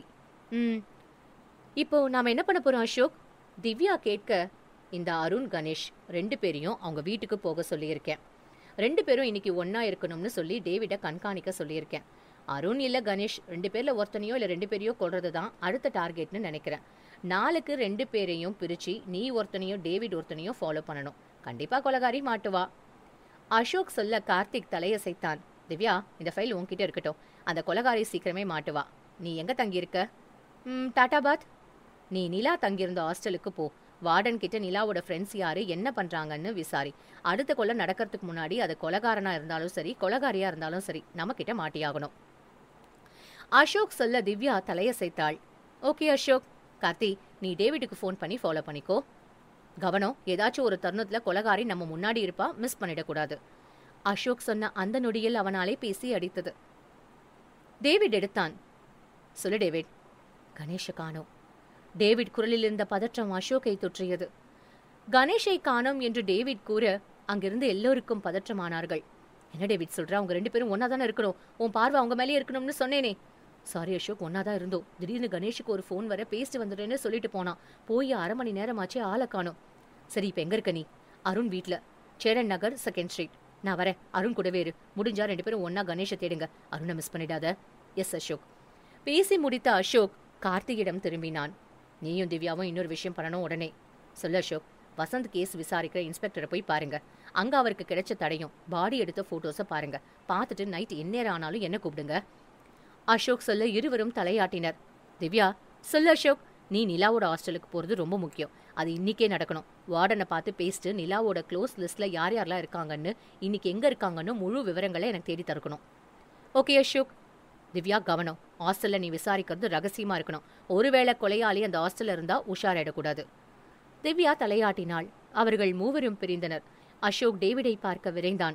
இப்போ நாம என்ன பண்ண போறோம் அசோக்? திவ்யா கேட்க, இந்த அருண், கணேஷ் 2 பேரையும் அவங்க வீட்டுக்கு போக சொல்லியிருக்கேன். 2 பேரும் இன்னைக்கு ஒன்னா இருக்கணும்னு சொல்லி டேவிட கண்காணிக்க சொல்லியிருக்கேன். அருண் இல்ல கணேஷ் 2 பேர்ல ஒருத்தனையோ இல்ல 2 பேரையோ கொல்றது தான் அடுத்த டார்கெட்னு நினைக்கிறேன். நாளுக்கு 2 பேரையும் பிரிச்சு நீ ஒருத்தனையோ டேவிட் ஒருத்தனையோ ஃபாலோ பண்ணணும். கண்டிப்பா கொலகாரி மாட்டுவா. அசோக் சொல்ல கார்த்திக் தலையசைத்தான். திவ்யா, இந்த ஃபைல் உன்கிட்ட இருக்கட்டும். அந்த கொலகாரி சீக்கிரமே மாட்டுவா. நீ எங்க தங்கியிருக்க? டாட்டாபாத். நீ நிலா தங்கியிருந்த ஹாஸ்டலுக்கு போ. வார்டன் கிட்ட நிலாவோட ஃப்ரெண்ட்ஸ் யாரு, என்ன பண்றாங்கன்னு விசாரி. அடுத்த கொலை நடக்கிறதுக்கு முன்னாடி அது கொலகாரனா இருந்தாலும் சரி, கொலகாரியா இருந்தாலும் சரி, நம்ம கிட்ட மாட்டியாகணும். அசோக் சொல்ல திவ்யா தலையசைத்தாள். ஓகே அசோக். கார்த்தி, நீ டேவிடுக்கு ஃபோன் பண்ணி ஃபாலோ பண்ணிக்கோ. கவனம், ஏதாச்சும் ஒரு தருணத்துல கொலகாரி நம்ம முன்னாடி இருப்பா, மிஸ் பண்ணிடக்கூடாது. அசோக் சொன்ன அந்த நொடியில் அவனாலே பேசி அடித்தது. டேவிட் எடுத்தான். சொல்லு டேவிட். கணேஷை காணோம். டேவிட் குரலில் இருந்த பதற்றம் அசோக்கை தொற்றியது. கணேஷை காணோம் என்று டேவிட் கூற அங்கிருந்து எல்லோருக்கும் பதற்றமானார்கள். என்ன டேவிட் சொல்ற? அவங்க 2 பேரும் ஒன்னாதானே இருக்கணும். உன் பார்வை அவங்க மேலே இருக்கணும்னு சொன்னேனே. சாரி அசோக், ஒன்னாதான் இருந்தோம். திடீர்னு கணேஷுக்கு ஒரு ஃபோன் வர பேசிட்டு வந்துடுறேன்னு சொல்லிட்டு போனான். போய் 1/2 மணி நேரமாச்சு, ஆளை காணோம். சரி, இப்ப எங்க இருக்க நீ? அருண் வீட்ல, சேரன் நகர், 2nd ஸ்ட்ரீட். நான் வரேன், அருண் கூடவே இரு. முடிஞ்சா 2 பேரும் ஒன்னா கணேஷை தேடுங்க. அருணை மிஸ் பண்ணிடாத. எஸ் அசோக். பேசி முடித்த அசோக் கார்த்திகிடம் திரும்பினான். நீயும் திவ்யாவும் இன்னொரு விஷயம் பண்ணணும் உடனே. சொல்லு அசோக். வசந்த் கேஸ் விசாரிக்கிற இன்ஸ்பெக்டரை போய் பாருங்க. அங்க அவருக்கு கிடைச்ச தடையும் பாடி எடுத்த போட்டோஸை பாருங்க. பார்த்துட்டு நைட் எந்நேரம் ஆனாலும் என்ன கூப்பிடுங்க. அசோக் சொல்ல இருவரும் தலையாட்டினர். திவ்யா, சொல்லு அசோக். நீ நிலாவோட ஹாஸ்டலுக்கு போறது ரொம்ப முக்கியம். அது இன்னைக்கே நடக்கணும். வார்டனை பார்த்து பேசிட்டு நிலாவோட க்ளோஸ் லிஸ்ட்ல யார் யாரெல்லாம் இருக்காங்கன்னு, இன்னைக்கு எங்க இருக்காங்கன்னு முழு விவரங்களை எனக்கு தேடி தரக்கணும். ஓகே அசோக். திவ்யா, கவனம். ஹாஸ்டல்ல நீ விசாரிக்கிறது ரகசியமா இருக்கணும். ஒருவேளை கொலையாளி அந்த ஹாஸ்டல்ல இருந்தா உஷாராயிடக்கூடாது. திவ்யா தலையாட்டினாள். அவர்கள் மூவரும் பிரிந்தனர். அசோக் டேவிடை பார்க்க விரைந்தான்.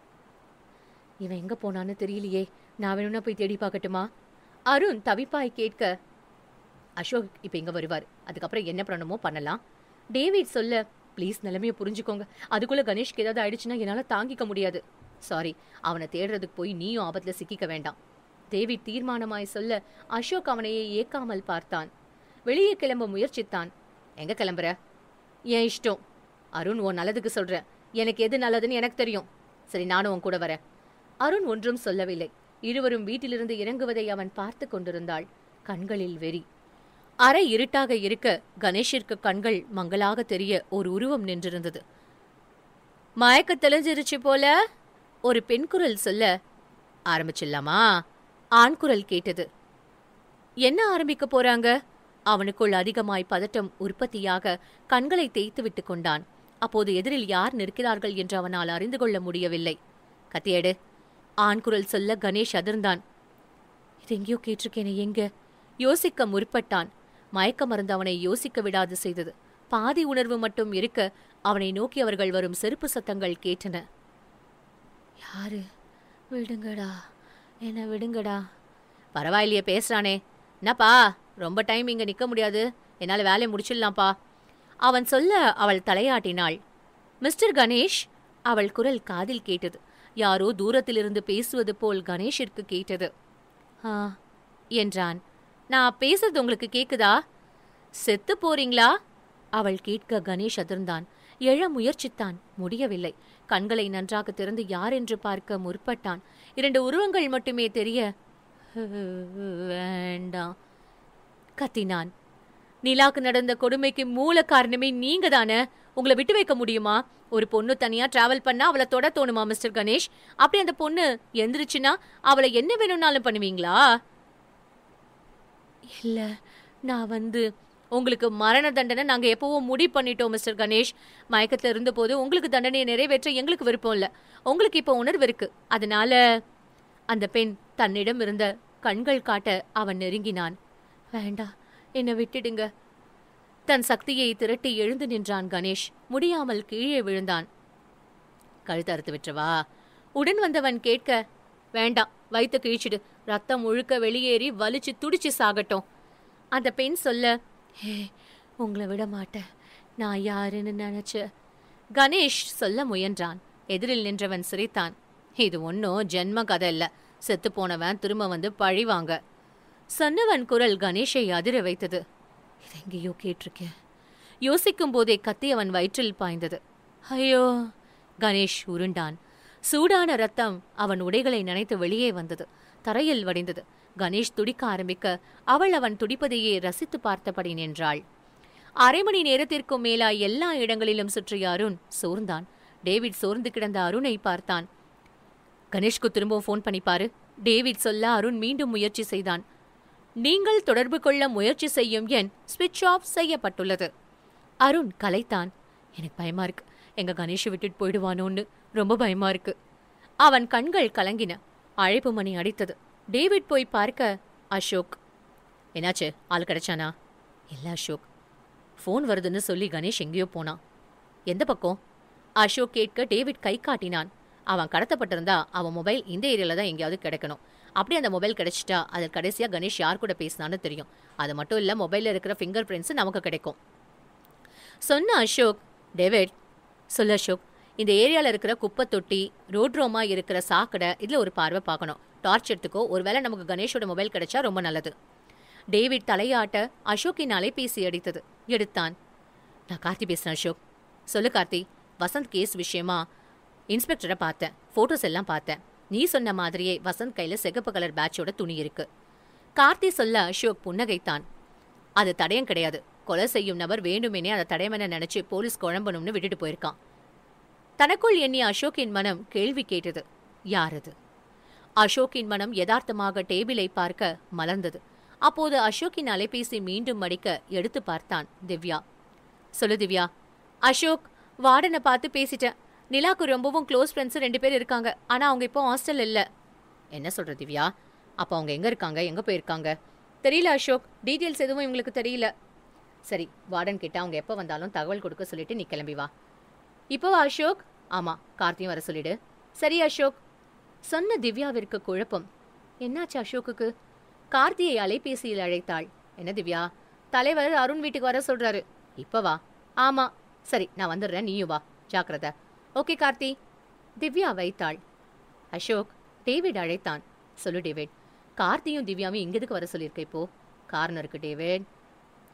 இவன் எங்க போனான்னு தெரியலையே. நான் வேணும்னா போய் தேடி பார்க்கட்டுமா? அருண் தவிப்பாய் கேட்க, அசோக் இப்ப இங்க வருவார். அதுக்கப்புறம் என்ன பண்ணணுமோ பண்ணலாம். டேவிட் சொல்ல, ப்ளீஸ் நிலைமைய புரிஞ்சுக்கோங்க. அதுக்குள்ள கணேஷ்க்கு ஏதாவது ஆயிடுச்சுன்னா என்னால தாங்கிக்க முடியாது. சாரி, அவனை தேடுறதுக்கு போய் நீயும் ஆபத்துல சிக்கிக்க வேண்டாம். டேவிட் தீர்மானமாய் சொல்ல அசோக் அவனையே ஏற்காமல் பார்த்தான். வெளியே கிளம்ப முயற்சித்தான். எங்க கிளம்புற? என் இஷ்டம். அருண், உன் நல்லதுக்கு சொல்றேன். எனக்கு எது நல்லதுன்னு எனக்கு தெரியும். சரி, நானும் உன் கூட வரேன். அருண் ஒன்றும் சொல்லவில்லை. இருவரும் வீட்டிலிருந்து இறங்குவதை அவன் பார்த்து கொண்டிருந்தாள். கண்களில் வெறி. அரை இருட்டாக இருக்க கணேஷிற்கு கண்கள் மங்களாக தெரிய ஒரு உருவம் நின்றிருந்தது. மயக்க தெளிஞ்சிருச்சு போல ஒரு பெண் குரல் சொல்ல, ஆரம்பிச்சிடலாமா? ஆண் குரல் கேட்டது. என்ன ஆரம்பிக்க போறாங்க? அவனுக்குள் அதிகமாய் பதட்டம் உற்பத்தியாக கண்களை தேய்த்து விட்டு கொண்டான். அப்போது எதிரில் யார் நிற்கிறார்கள் என்று அவனால் அறிந்து கொள்ள முடியவில்லை. கத்தியேடு, ஆண் குரல் சொல்ல கணேஷ் அதிர்ந்தான். இது எங்கேயோ கேட்டிருக்கேனே, எங்க? யோசிக்க முற்பட்டான். மயக்க மருந்து அவனை யோசிக்க விடாது செய்தது. பாதி உணர்வு மட்டும் இருக்க அவனை நோக்கி அவர்கள் வரும் செருப்பு சத்தங்கள் கேட்டன. யாரு? விடுங்கடா, என்ன விடுங்கடா. பரவாயில்லையே, பேசுறானே. என்னப்பா, ரொம்ப டைம் இங்க நிக்க முடியாது, என்னால வேலையை முடிச்சிடலாம்ப்பா. அவன் சொல்ல அவள் தலையாட்டினாள். மிஸ்டர் கணேஷ், அவள் குரல் காதில் கேட்டது. யாரோ தூரத்திலிருந்து பேசுவது போல் கணேஷிற்கு கேட்டது. ஆ என்றான். நான் பேசுறது உங்களுக்கு கேக்குதா? செத்து போறீங்களா? அவள் கேட்க கணேஷ் அதிர்ந்தான். எழ முயற்சித்தான், முடியவில்லை. கண்களை நன்றாக திறந்து யார் என்று பார்க்க முற்பட்டான். 2 உருவங்கள் மட்டுமே தெரிய, வேண்டாம் கத்தினான். நிலாக்கு நடந்த கொடுமைக்கு மூல காரணமே நீங்க தானே. உங்களை விட்டு வைக்க முடியுமா? ஒரு பொண்ணு தனியா டிராவல் பண்ணா அவளை தொட தோணுமா மிஸ்டர் கணேஷ்? அப்படி அந்த பொண்ணு எந்திரிச்சுன்னா அவளை என்ன வேணும்னாலும் பண்ணுவீங்களா? இல்ல, நான் உங்களுக்கு மரண தண்டனை நாங்க எப்பவோ முடிவு பண்ணிட்டோம் மிஸ்டர் கணேஷ். மயக்கத்துல இருந்த போது உங்களுக்கு தண்டனையை நிறைவேற்ற எங்களுக்கு விருப்பம் இல்ல. உங்களுக்கு இப்ப உணர்வு இருக்கு. அதனால அந்த பெண் தன்னிடம் இருந்த கண்கள் காட்ட அவன் நெருங்கினான். வேண்டா, என்னை விட்டுடுங்க. தன் சக்தியை திரட்டி எழுந்து நின்றான் கணேஷ். முடியாமல் கீழே விழுந்தான். கழுத்து அறுத்து விட்டுவா? உடன் வந்தவன் கேட்க, வேண்டாம், வயிற்று கிழிச்சிடு, ரத்தம் முழுக்க வெளியேறி வலிச்சு துடிச்சு சாகட்டும். அந்த பெண் சொல்ல, ஹே, உங்களை விட மாட்டேன், நான் யாருன்னு நினைச்ச. கணேஷ் சொல்ல முயன்றான். எதிரில் நின்றவன் சிரித்தான். இது ஒன்னும் ஜென்ம கதை இல்ல, செத்து போனவன் திரும்ப வந்து பழிவாங்க. சொன்னவன் குரல் கணேஷை அதிர வைத்தது. இதெங்கேயோ கேட்டிருக்கேன். யோசிக்கும் போதே கத்தி அவன் வயிற்றில் பாய்ந்தது. ஐயோ! கணேஷ் உருண்டான். சூடான ரத்தம் அவன் உடைகளை நனைத்து வெளியே வந்தது. தரையில் வடிந்தது. கணேஷ் துடிக்க ஆரம்பிக்க அவள் அவன் துடிப்பதையே ரசித்து பார்த்தபடி நின்றாள். 1/2 மணி நேரத்திற்கும் மேலாய் எல்லா இடங்களிலும் சுற்றிய அருண் சோர்ந்தான். டேவிட் சோர்ந்து கிடந்த அருணை பார்த்தான். கணேஷ்க்கு திரும்பவும் ஃபோன் பண்ணிப்பாரு. டேவிட் சொல்ல அருண் மீண்டும் முயற்சி செய்தான். நீங்கள் தொடர்பு கொள்ள முயற்சி செய்யும் எண் ஸ்விட்ச் ஆஃப் செய்யப்பட்டுள்ளது. அருண் கலைத்தான். எனக்கு பயமா இருக்கு, எங்க கணேஷை விட்டுட்டு போயிடுவானோன்னு ரொம்ப பயமா இருக்கு. அவன் கண்கள் கலங்கின. அழைப்பு மணி அடித்தது. டேவிட் போய் பார்க்க, அசோக். என்னாச்சு, ஆள் கிடைச்சானா? இல்ல அசோக், ஃபோன் வருதுன்னு சொல்லி கணேஷ் எங்கேயோ போனான். எந்த பக்கம்? அசோக் கேட்க டேவிட் கை காட்டினான். அவன் கடத்தப்பட்டிருந்தா அவன் மொபைல் இந்த ஏரியால தான் எங்கேயாவது கிடைக்கணும். அப்படி அந்த மொபைல் கிடைச்சிட்டா அதில் கடைசியாக கணேஷ் யார் கூட பேசினான்னு தெரியும். அது மட்டும் இல்லை, மொபைலில் இருக்கிற ஃபிங்கர் பிரிண்ட்ஸ் நமக்கு கிடைக்கும் சொன்ன அசோக். டேவிட் சொல்லு அசோக், இந்த ஏரியாவில் இருக்கிற குப்பை தொட்டி, ரோட்ரோமா இருக்கிற சாக்கடை, இதில் ஒரு பார்வை பார்க்கணும். டார்ச் எடுத்துக்கோ, ஒருவேளை நமக்கு கணேஷோட மொபைல் கிடைச்சா ரொம்ப நல்லது. டேவிட் தலையாட்ட அசோக்கின் அலைபேசி அடித்தது. எடுத்தான். நான் கார்த்தி பேசுகிறேன் அசோக். சொல்லு கார்த்தி. வசந்த் கேஸ் விஷயமா இன்ஸ்பெக்டரை பார்த்தேன், ஃபோட்டோஸ் எல்லாம் பார்த்தேன். நீ சொன்ன மாதிரியே வசந்த் கையில் சிகப்பு கலர் பேட்சோட துணி இருக்கு. கார்த்தி சொல்ல அசோக் புன்னகைத்தான். அது தடயம் கிடையாது. கொலை செய்யும் நபர் வேண்டுமெனே அதை தடயமென நினைச்சு போலீஸ் குழம்பணும்னு விட்டுட்டு போயிருக்கான். தனக்குள் எண்ணிய அசோக்கின் மனம் கேள்வி கேட்டது. யார் அது? அசோக்கின் மனம் யதார்த்தமாக டேபிளை பார்க்க மலர்ந்தது. அப்போது அசோக்கின் அலைபேசி மீண்டும் மடிக்க எடுத்து பார்த்தான். திவ்யா. சொல்லு திவ்யா. அசோக், வார்டனை பார்த்து பேசிட்டேன். நிலாக்கு ரொம்பவும் க்ளோஸ் ஃப்ரெண்ட்ஸ் 2 பேர் இருக்காங்க. ஆனா அவங்க இப்போ ஹாஸ்டல் இல்ல. என்ன சொல்ற திவ்யா? அப்போ அவங்க எங்க இருக்காங்க, எங்க போயிருக்காங்க? தெரியல அசோக், டீட்டெயில்ஸ் எதுவும் இவங்களுக்கு தெரியல. சரி, வார்டன் கிட்ட அவங்க எப்போ வந்தாலும் தகவல் கொடுக்க சொல்லிட்டு நீ கிளம்பி வா. இப்போவா அசோக்? ஆமா, கார்த்தியும் வர சொல்லிடு. சரி அசோக். சொன்ன திவ்யாவிற்கு குழப்பம். என்னாச்சு அசோக்குக்கு? கார்த்தியை அலைபேசியில் அழைத்தாள். என்ன திவ்யா? தலைவர் அருண் வீட்டுக்கு வர சொல்றாரு. இப்பவா? ஆமா. சரி, நான் வந்துடுறேன், நீயும் வா. ஜாக்கிரதை. ஓகே கார்த்தி. திவ்யா வைத்தாள். அசோக், டேவிட் அழைத்தான். சொல்லு டேவிட், கார்த்தியும் திவ்யாவும் இங்கெதுக்கு வர சொல்லியிருக்க இப்போ? காரணம் இருக்கு டேவிட்.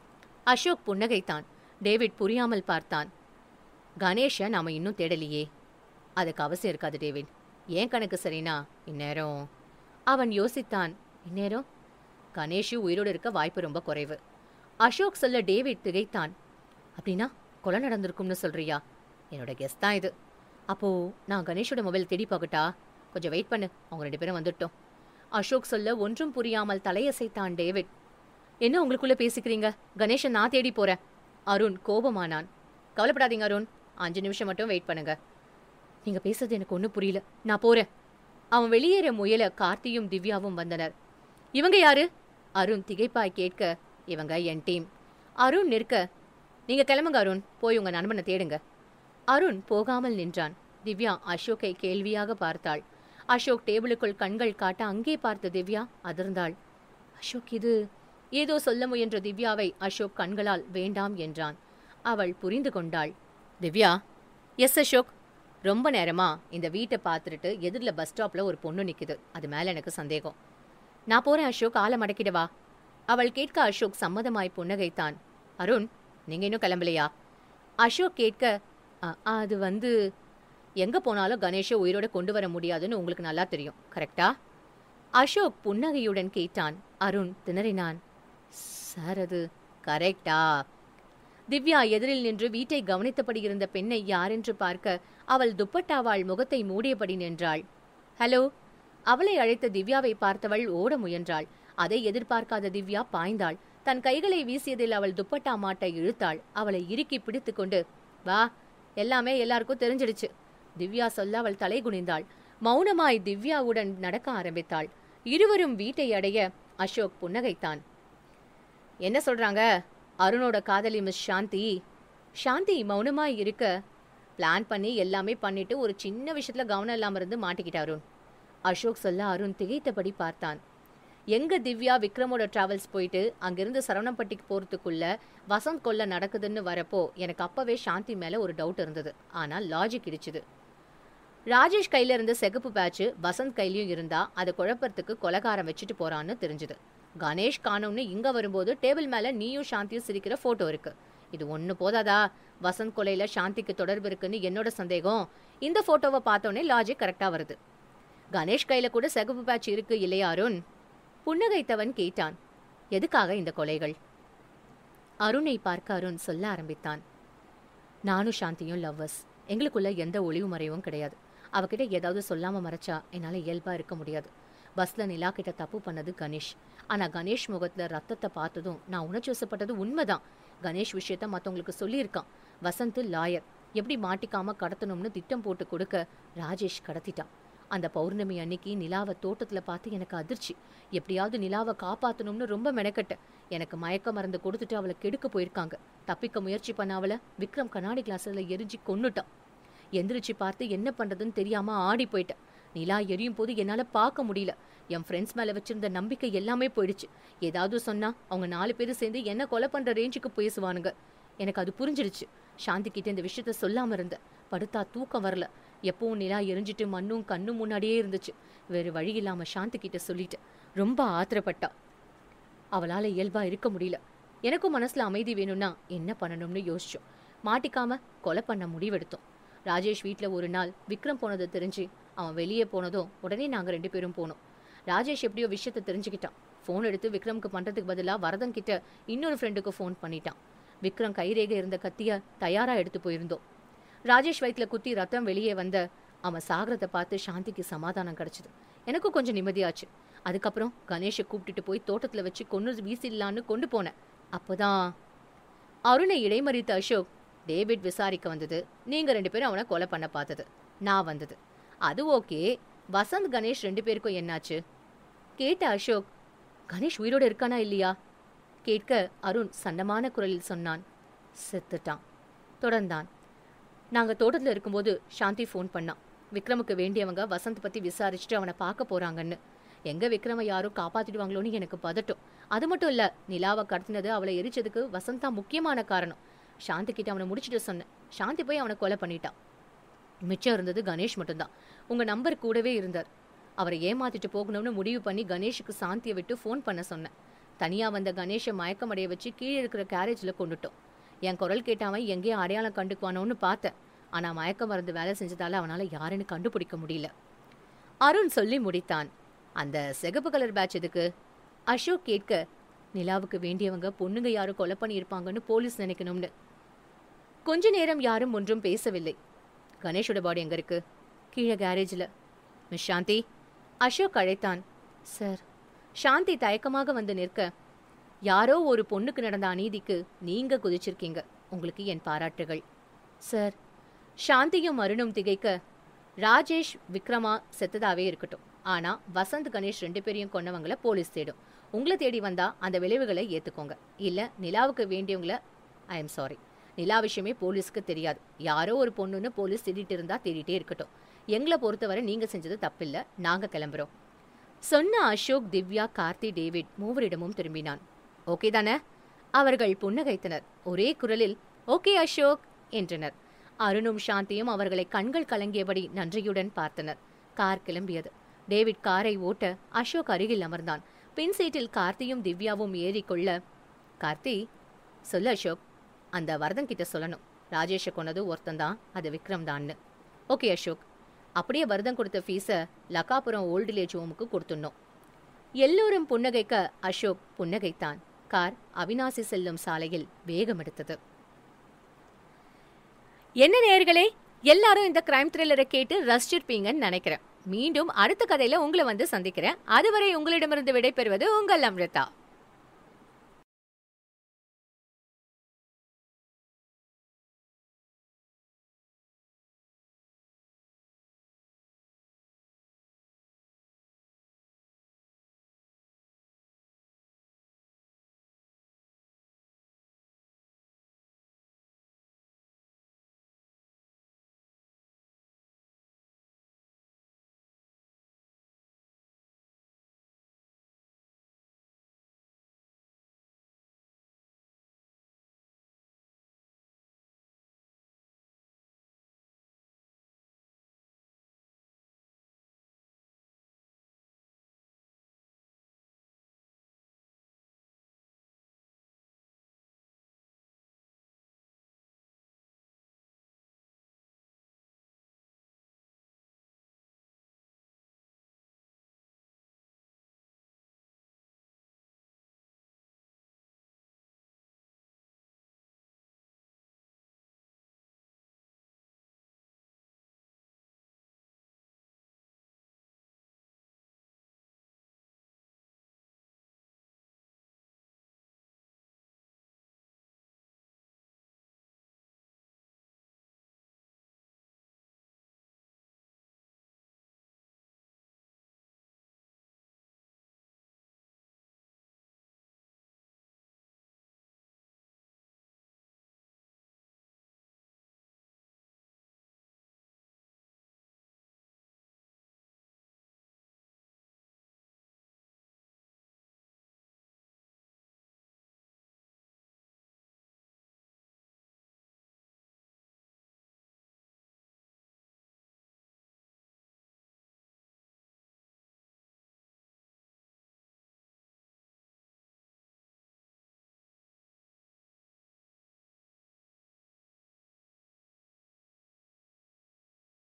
அசோக் புன்னகைத்தான். டேவிட் புரியாமல் பார்த்தான். கணேஷ நாம இன்னும் தேடலையே. அதுக்கு அவசியம் இருக்காது டேவிட். ஏன் கணக்கு சரினா இந்நேரம். அவன் யோசித்தான். இந்நேரம் கணேஷு உயிரோடு இருக்க வாய்ப்பு ரொம்ப குறைவு. அசோக் சொல்ல டேவிட் திகைத்தான். அப்படின்னா கொலை நடந்திருக்கும்னு சொல்றியா? என்னோட கெஸ் தான் இது. அப்போ நான் கணேஷோட மொபைல் தேடி பார்க்கட்டா? கொஞ்சம் வெயிட் பண்ணு, அவங்க 2 பேரும் வந்துட்டோம். அசோக் சொல்ல ஒன்றும் புரியாமல் தலையசைத்தான் டேவிட். என்ன உங்களுக்குள்ள பேசிக்கிறீங்க? கணேஷன் நான் தேடி போறேன். அருண் கோபமானான். கவலைப்படாதீங்க அருண், 5 நிமிஷம் மட்டும் வெயிட் பண்ணுங்க. நீங்க பேசுறது எனக்கு ஒன்றும் புரியல, நான் போறேன். அவன் வெளியேற முயல கார்த்தியும் திவ்யாவும் வந்தனர். இவங்க யாரு? அருண் திகைப்பாய் கேட்க, இவங்க என் டீம். அருண் நிற்க, நீங்க கிளம்புங்க அருண், போய் உங்க நண்பனை தேடுங்க. அருண் போகாமல் நின்றான். திவ்யா அசோக்கை கேள்வியாக பார்த்தாள். அசோக் டேபிளுக்குள் கண்கள் காட்ட அங்கே பார்த்த திவ்யா அதிர்ந்தாள். அசோக் இது... ஏதோ சொல்ல முயன்ற திவ்யாவை அசோக் கண்களால் வேண்டாம் என்றான். அவள் புரிந்து கொண்டாள். திவ்யா. எஸ் அசோக். ரொம்ப நேரமா இந்த வீட்டை பார்த்துட்டு எதிரில் பஸ் ஸ்டாப்ல ஒரு பொண்ணு நிக்குது. அது மேல எனக்கு சந்தேகம். நான் போறேன் அசோக், ஆளை மடக்கிடவா? அவள் கேட்க அசோக் சம்மதமாய் புன்னகைத்தான். அருண், நீங்க இன்னும் கிளம்பலையா? அசோக் கேட்க, அது வந்து எங்க போனாலும் கணேஷை உயிரோட கொண்டு வர முடியாதுன்னு உங்களுக்கு நல்லா தெரியும், கரெக்டா? அசோக் புன்னகையுடன் கேட்டான். அருண் திணறினான். சார், அது கரெக்டா? திவ்யா எதிரில் நின்று வீட்டை கவனித்தபடி இருந்த பெண்ணை யாரென்று பார்க்க அவள் துப்பட்டாவாள் முகத்தை மூடியபடி நின்றாள். ஹலோ. அவளை அழைத்த திவ்யாவை பார்த்தவள் ஓட முயன்றாள். அதை எதிர்பார்க்காத திவ்யா பாய்ந்தாள். தன் கைகளை வீசியதில் அவள் துப்பட்டா மாட்டை இழுத்தாள். அவளை இறுக்கி பிடித்துக்கொண்டு, வா, எல்லாமே எல்லாருக்கும் தெரிஞ்சிடுச்சு. திவ்யா சொல்ல அவள் தலை குனிந்தாள். மௌனமாய் திவ்யாவுடன் நடக்க ஆரம்பித்தாள். இருவரும் வீட்டை அடைய அசோக் புன்னகைத்தான். என்ன சொல்றாங்க? அருணோட காதலி மிஸ் சாந்தி. சாந்தி மௌனமாய் இருக்க, பிளான் பண்ணி எல்லாமே பண்ணிட்டு ஒரு சின்ன விஷயத்துல கவனம் இல்லாம இருந்து மாட்டிக்கிட்ட அருண். அசோக் சொல்ல அருண் திகைத்தபடி பார்த்தான். எங்க திவ்யா விக்ரமோட டிராவல்ஸ் போயிட்டு அங்கிருந்து சரவணம்பட்டிக்கு போறதுக்குள்ள வசந்த் கொல்ல நடக்குதுன்னு வரப்போ எனக்கு அப்பவே சாந்தி மேல ஒரு டவுட் இருந்தது. ஆனால் லாஜிக் இடிச்சுது. ராஜேஷ் கையில இருந்த சிகப்பு பேட்ச் வசந்த் கையிலயும் இருந்தா அதை குழப்பறதுக்கு கொலகாரம் வச்சுட்டு போறான்னு தெரிஞ்சுது. கணேஷ் காணும்னு இங்க வரும்போது டேபிள் மேல நீயும் சாந்தியும் சிரிக்கிற போட்டோ இருக்கு. இது ஒண்ணு போதாதா? வசந்த் கொலையில சாந்திக்கு தொடர்பு இருக்குன்னு என்னோட சந்தேகம். இந்த போட்டோவை பார்த்தோன்னே லாஜிக் கரெக்டா வருது. கணேஷ் கையில கூட சிகப்பு பேட்ச் இருக்கு இல்லையா அருண்? புன்னகைத்தவன் கேட்டான். எதுக்காக இந்த கொலைகள்? அருணை பார்க்க அருண் சொல்ல ஆரம்பித்தான். நானும் சாந்தியும் லவ்வர்ஸ். எங்களுக்குள்ள எந்த ஒளிவு மறைவும் கிடையாது. அவகிட்ட ஏதாவது சொல்லாம மறைச்சா என்னால இயல்பா இருக்க முடியாது. பஸ்ல நிலா கிட்ட தப்பு பண்ணது கணேஷ். ஆனா கணேஷ் முகத்துல ரத்தத்தை பார்த்ததும் நான் உணர்ச்சிவசப்பட்டது உண்மைதான். கணேஷ் விஷயத்த மத்தவங்களுக்கு சொல்லியிருக்கான். வசந்த் லாயர். எப்படி மாட்டிக்காம கடத்தணும்னு திட்டம் போட்டு கொடுக்க ராஜேஷ் கடத்திட்டான். அந்த பௌர்ணமி அன்னைக்கு நிலாவை தோட்டத்துல பார்த்து எனக்கு அதிர்ச்சி. எப்படியாவது நிலாவை காப்பாத்தணும்னு ரொம்ப மெனக்கட்ட. எனக்கு மயக்க மருந்து கொடுத்துட்டு அவளை கெடுக்க போயிருக்காங்க. தப்பிக்க முயற்சி பண்ண அவளை விக்ரம் கண்ணாடி கிளாஸ்ல எரிஞ்சு கொன்னுட்டான். எந்திரிச்சு பார்த்து என்ன பண்றதுன்னு தெரியாம ஆடி போயிட்டேன். நிலா எரியும் போது என்னால பார்க்க முடியல. என் ஃப்ரெண்ட்ஸ் மேல வச்சிருந்த நம்பிக்கை எல்லாமே போயிடுச்சு. ஏதாவது சொன்னா அவங்க 4 பேரும் சேர்ந்து என்ன கொலை பண்ற ரேஞ்சுக்கு பேசுவானுங்க. எனக்கு அது புரிஞ்சிடுச்சு. சாந்தி கிட்ட இந்த விஷயத்த சொல்லாம இருந்த. படுத்தா தூக்கம் வரல. எப்பவும் நிலா எரிஞ்சிட்டு மண்ணும் கண்ணும் முன்னாடியே இருந்துச்சு. வேறு வழி இல்லாம சாந்தி கிட்ட சொல்லிட்டேன். ரொம்ப ஆத்திரப்பட்டா. அவளால இயல்பா இருக்க முடியல. எனக்கும் மனசுல அமைதி வேணும்னா என்ன பண்ணணும்னு யோசிச்சோம். மாட்டிக்காம கொலை பண்ண முடிவெடுத்தோம். ராஜேஷ் வீட்டுல ஒரு நாள் விக்ரம் போனதை தெரிஞ்சு அவன் வெளியே போனதும் உடனே நாங்க 2 பேரும் போனோம். ராஜேஷ் எப்படியோ விஷயத்த தெரிஞ்சுக்கிட்டான். போன் எடுத்து விக்ரமுக்கு பண்றதுக்கு பதிலா வரதன் கிட்ட இன்னொரு ஃப்ரெண்டுக்கு போன் பண்ணிட்டான். விக்ரம் கைரேகை இருந்த கத்திய தயாரா எடுத்து போயிருந்தோம். ராஜேஷ் வயிற்றுல குத்தி ரத்தம் வெளியே வந்த அவன் சாகரத்தை பார்த்து சாந்திக்கு சமாதானம் கிடைச்சது. எனக்கும் கொஞ்சம் நிம்மதியாச்சு. அதுக்கப்புறம் கணேஷை கூப்பிட்டுட்டு போய் தோட்டத்துல வச்சு கொன்னு வீசிடலான்னு கொண்டு போனேன். அப்போதான் அருணை இடைமறித்த அசோக், டேவிட் விசாரிக்க வந்தது. நீங்க 2 பேரும் அவனை கொலை பண்ண பார்த்தது. நான் வந்தது. அது ஓகே. வசந்த் கணேஷ் 2 பேருக்கும் என்னாச்சு கேட்ட அசோக், கணேஷ் உயிரோடு இருக்கானா இல்லையா கேட்க அருண் சன்னமான குரலில் சொன்னான். செத்துட்டான். தொடர்ந்தான். நாங்க தோட்டத்துல இருக்கும்போது சாந்தி ஃபோன் பண்ணான். விக்ரமுக்கு வேண்டியவங்க வசந்த் பத்தி விசாரிச்சுட்டு அவனை பார்க்க போறாங்கன்னு. எங்க விக்ரம யாரும் காப்பாத்திடுவாங்களோன்னு எனக்கு பதட்டம். அது மட்டும் இல்ல, நிலாவை கடத்தினது அவளை எரிச்சதுக்கு வசந்த் தான் முக்கியமான காரணம். சாந்தி கிட்ட அவனை முடிச்சுட்டு சொன்னேன். சாந்தி போய் அவனை கொலை பண்ணிட்டான். மிச்சம் இருந்தது கணேஷ் மட்டும்தான். உங்க நம்பர் கூடவே இருந்தார். அவரை ஏமாத்திட்டு போகணும்னு முடிவு பண்ணி கணேஷுக்கு சாந்தியை விட்டு ஃபோன் பண்ண சொன்னேன். தனியா வந்த கணேஷை மயக்கமடைய வச்சு கீழே இருக்கிற கேரேஜ்ல கொண்டுட்டோம். என் குரல் கேட்டாவன் எங்கேயும் அடையாளம் கண்டுக்குவானோன்னு பார்த்தேன். ஆனா மயக்க மருந்து வேலை செஞ்சதால அவனால யாருன்னு கண்டுபிடிக்க முடியல. அருண் சொல்லி முடித்தான். அந்த சிகப்பு கலர் பேட்ச் எதுக்கு? அசோக் கேட்க, நிலாவுக்கு வேண்டியவங்க பொண்ணுங்க யாரும் கொலை பண்ணியிருப்பாங்கன்னு போலீஸ் நினைக்கணும்னு. கொஞ்ச நேரம் யாரும் ஒன்றும் பேசவில்லை. கணேஷோட பாடி எங்க இருக்கு? கீழே கேரேஜில். மிஸ் சாந்தி, அசோக் அழைத்தான். சார். சாந்தி தயக்கமாக வந்து நிற்க, யாரோ ஒரு பொண்ணுக்கு நடந்த அநீதிக்கு நீங்க குதிச்சிருக்கீங்க. உங்களுக்கு என் பாராட்டுகள். சார். சாந்தியும் அருணும் திகைக்க, ராஜேஷ் விக்ரமா செத்ததாவே இருக்கட்டும். ஆனா வசந்த் கணேஷ் 2 பேரையும் கொன்னவங்கள போலீஸ் தேடும். உங்களை தேடி வந்தா அந்த விளைவுகளை ஏத்துக்கோங்க. இல்ல நிலாவுக்கு வேண்டியவங்கள ஐ எம் சாரி. நிலா விஷயமே போலீஸ்க்கு தெரியாது. யாரோ ஒரு பொண்ணுன்னு போலீஸ் தேடிட்டு இருந்தா தேடிட்டே இருக்கட்டும். எங்களை பொறுத்தவரை நீங்க செஞ்சது தப்பில்ல. நாங்க கிளம்புறோம். சொன்ன அசோக், திவ்யா, கார்த்தி, டேவிட் மூவரிடமும் திரும்பினான். ஓகே தானே? அவர்கள் புன்னகைத்தனர். ஒரே குரலில் ஓகே அசோக் என்றனர். அருணும் சாந்தியும் அவர்களை கண்கள் கலங்கியபடி நன்றியுடன் பார்த்தனர். கார் கிளம்பியது. டேவிட் காரை ஓட்ட அசோக் அருகில் அமர்ந்தான். பின் சீட்டில் கார்த்தியும் திவ்யாவும் ஏறிக்கொள்ள, கார்த்தி, சொல்லு அசோக், அந்த வரதன் கிட்ட சொல்லணும். ராஜேஷை கொன்னது ஒருத்தந்தான், அது விக்ரம் தான்னு. ஓகே அசோக். அப்படியே வரதன் கொடுத்த ஃபீஸை லக்காபுரம் ஓல்டேஜ் ஹோமுக்கு கொடுத்துடணும். எல்லோரும் புன்னகைக்க அசோக் புன்னகைத்தான். கார் அவினாசி செல்லும் சாலையில் வேகம் எடுத்தது. என்ன நேயர்களே, எல்லாரும் இந்த கிரைம் த்ரில்லரை கேட்டு ரசிச்சிருப்பீங்கன்னு நினைக்கிறேன். மீண்டும் அடுத்த கதையில உங்களை வந்து சந்திக்கிறேன். அதுவரை உங்களிடமிருந்து விடைபெறுவது உங்கள் அம்ரிதா.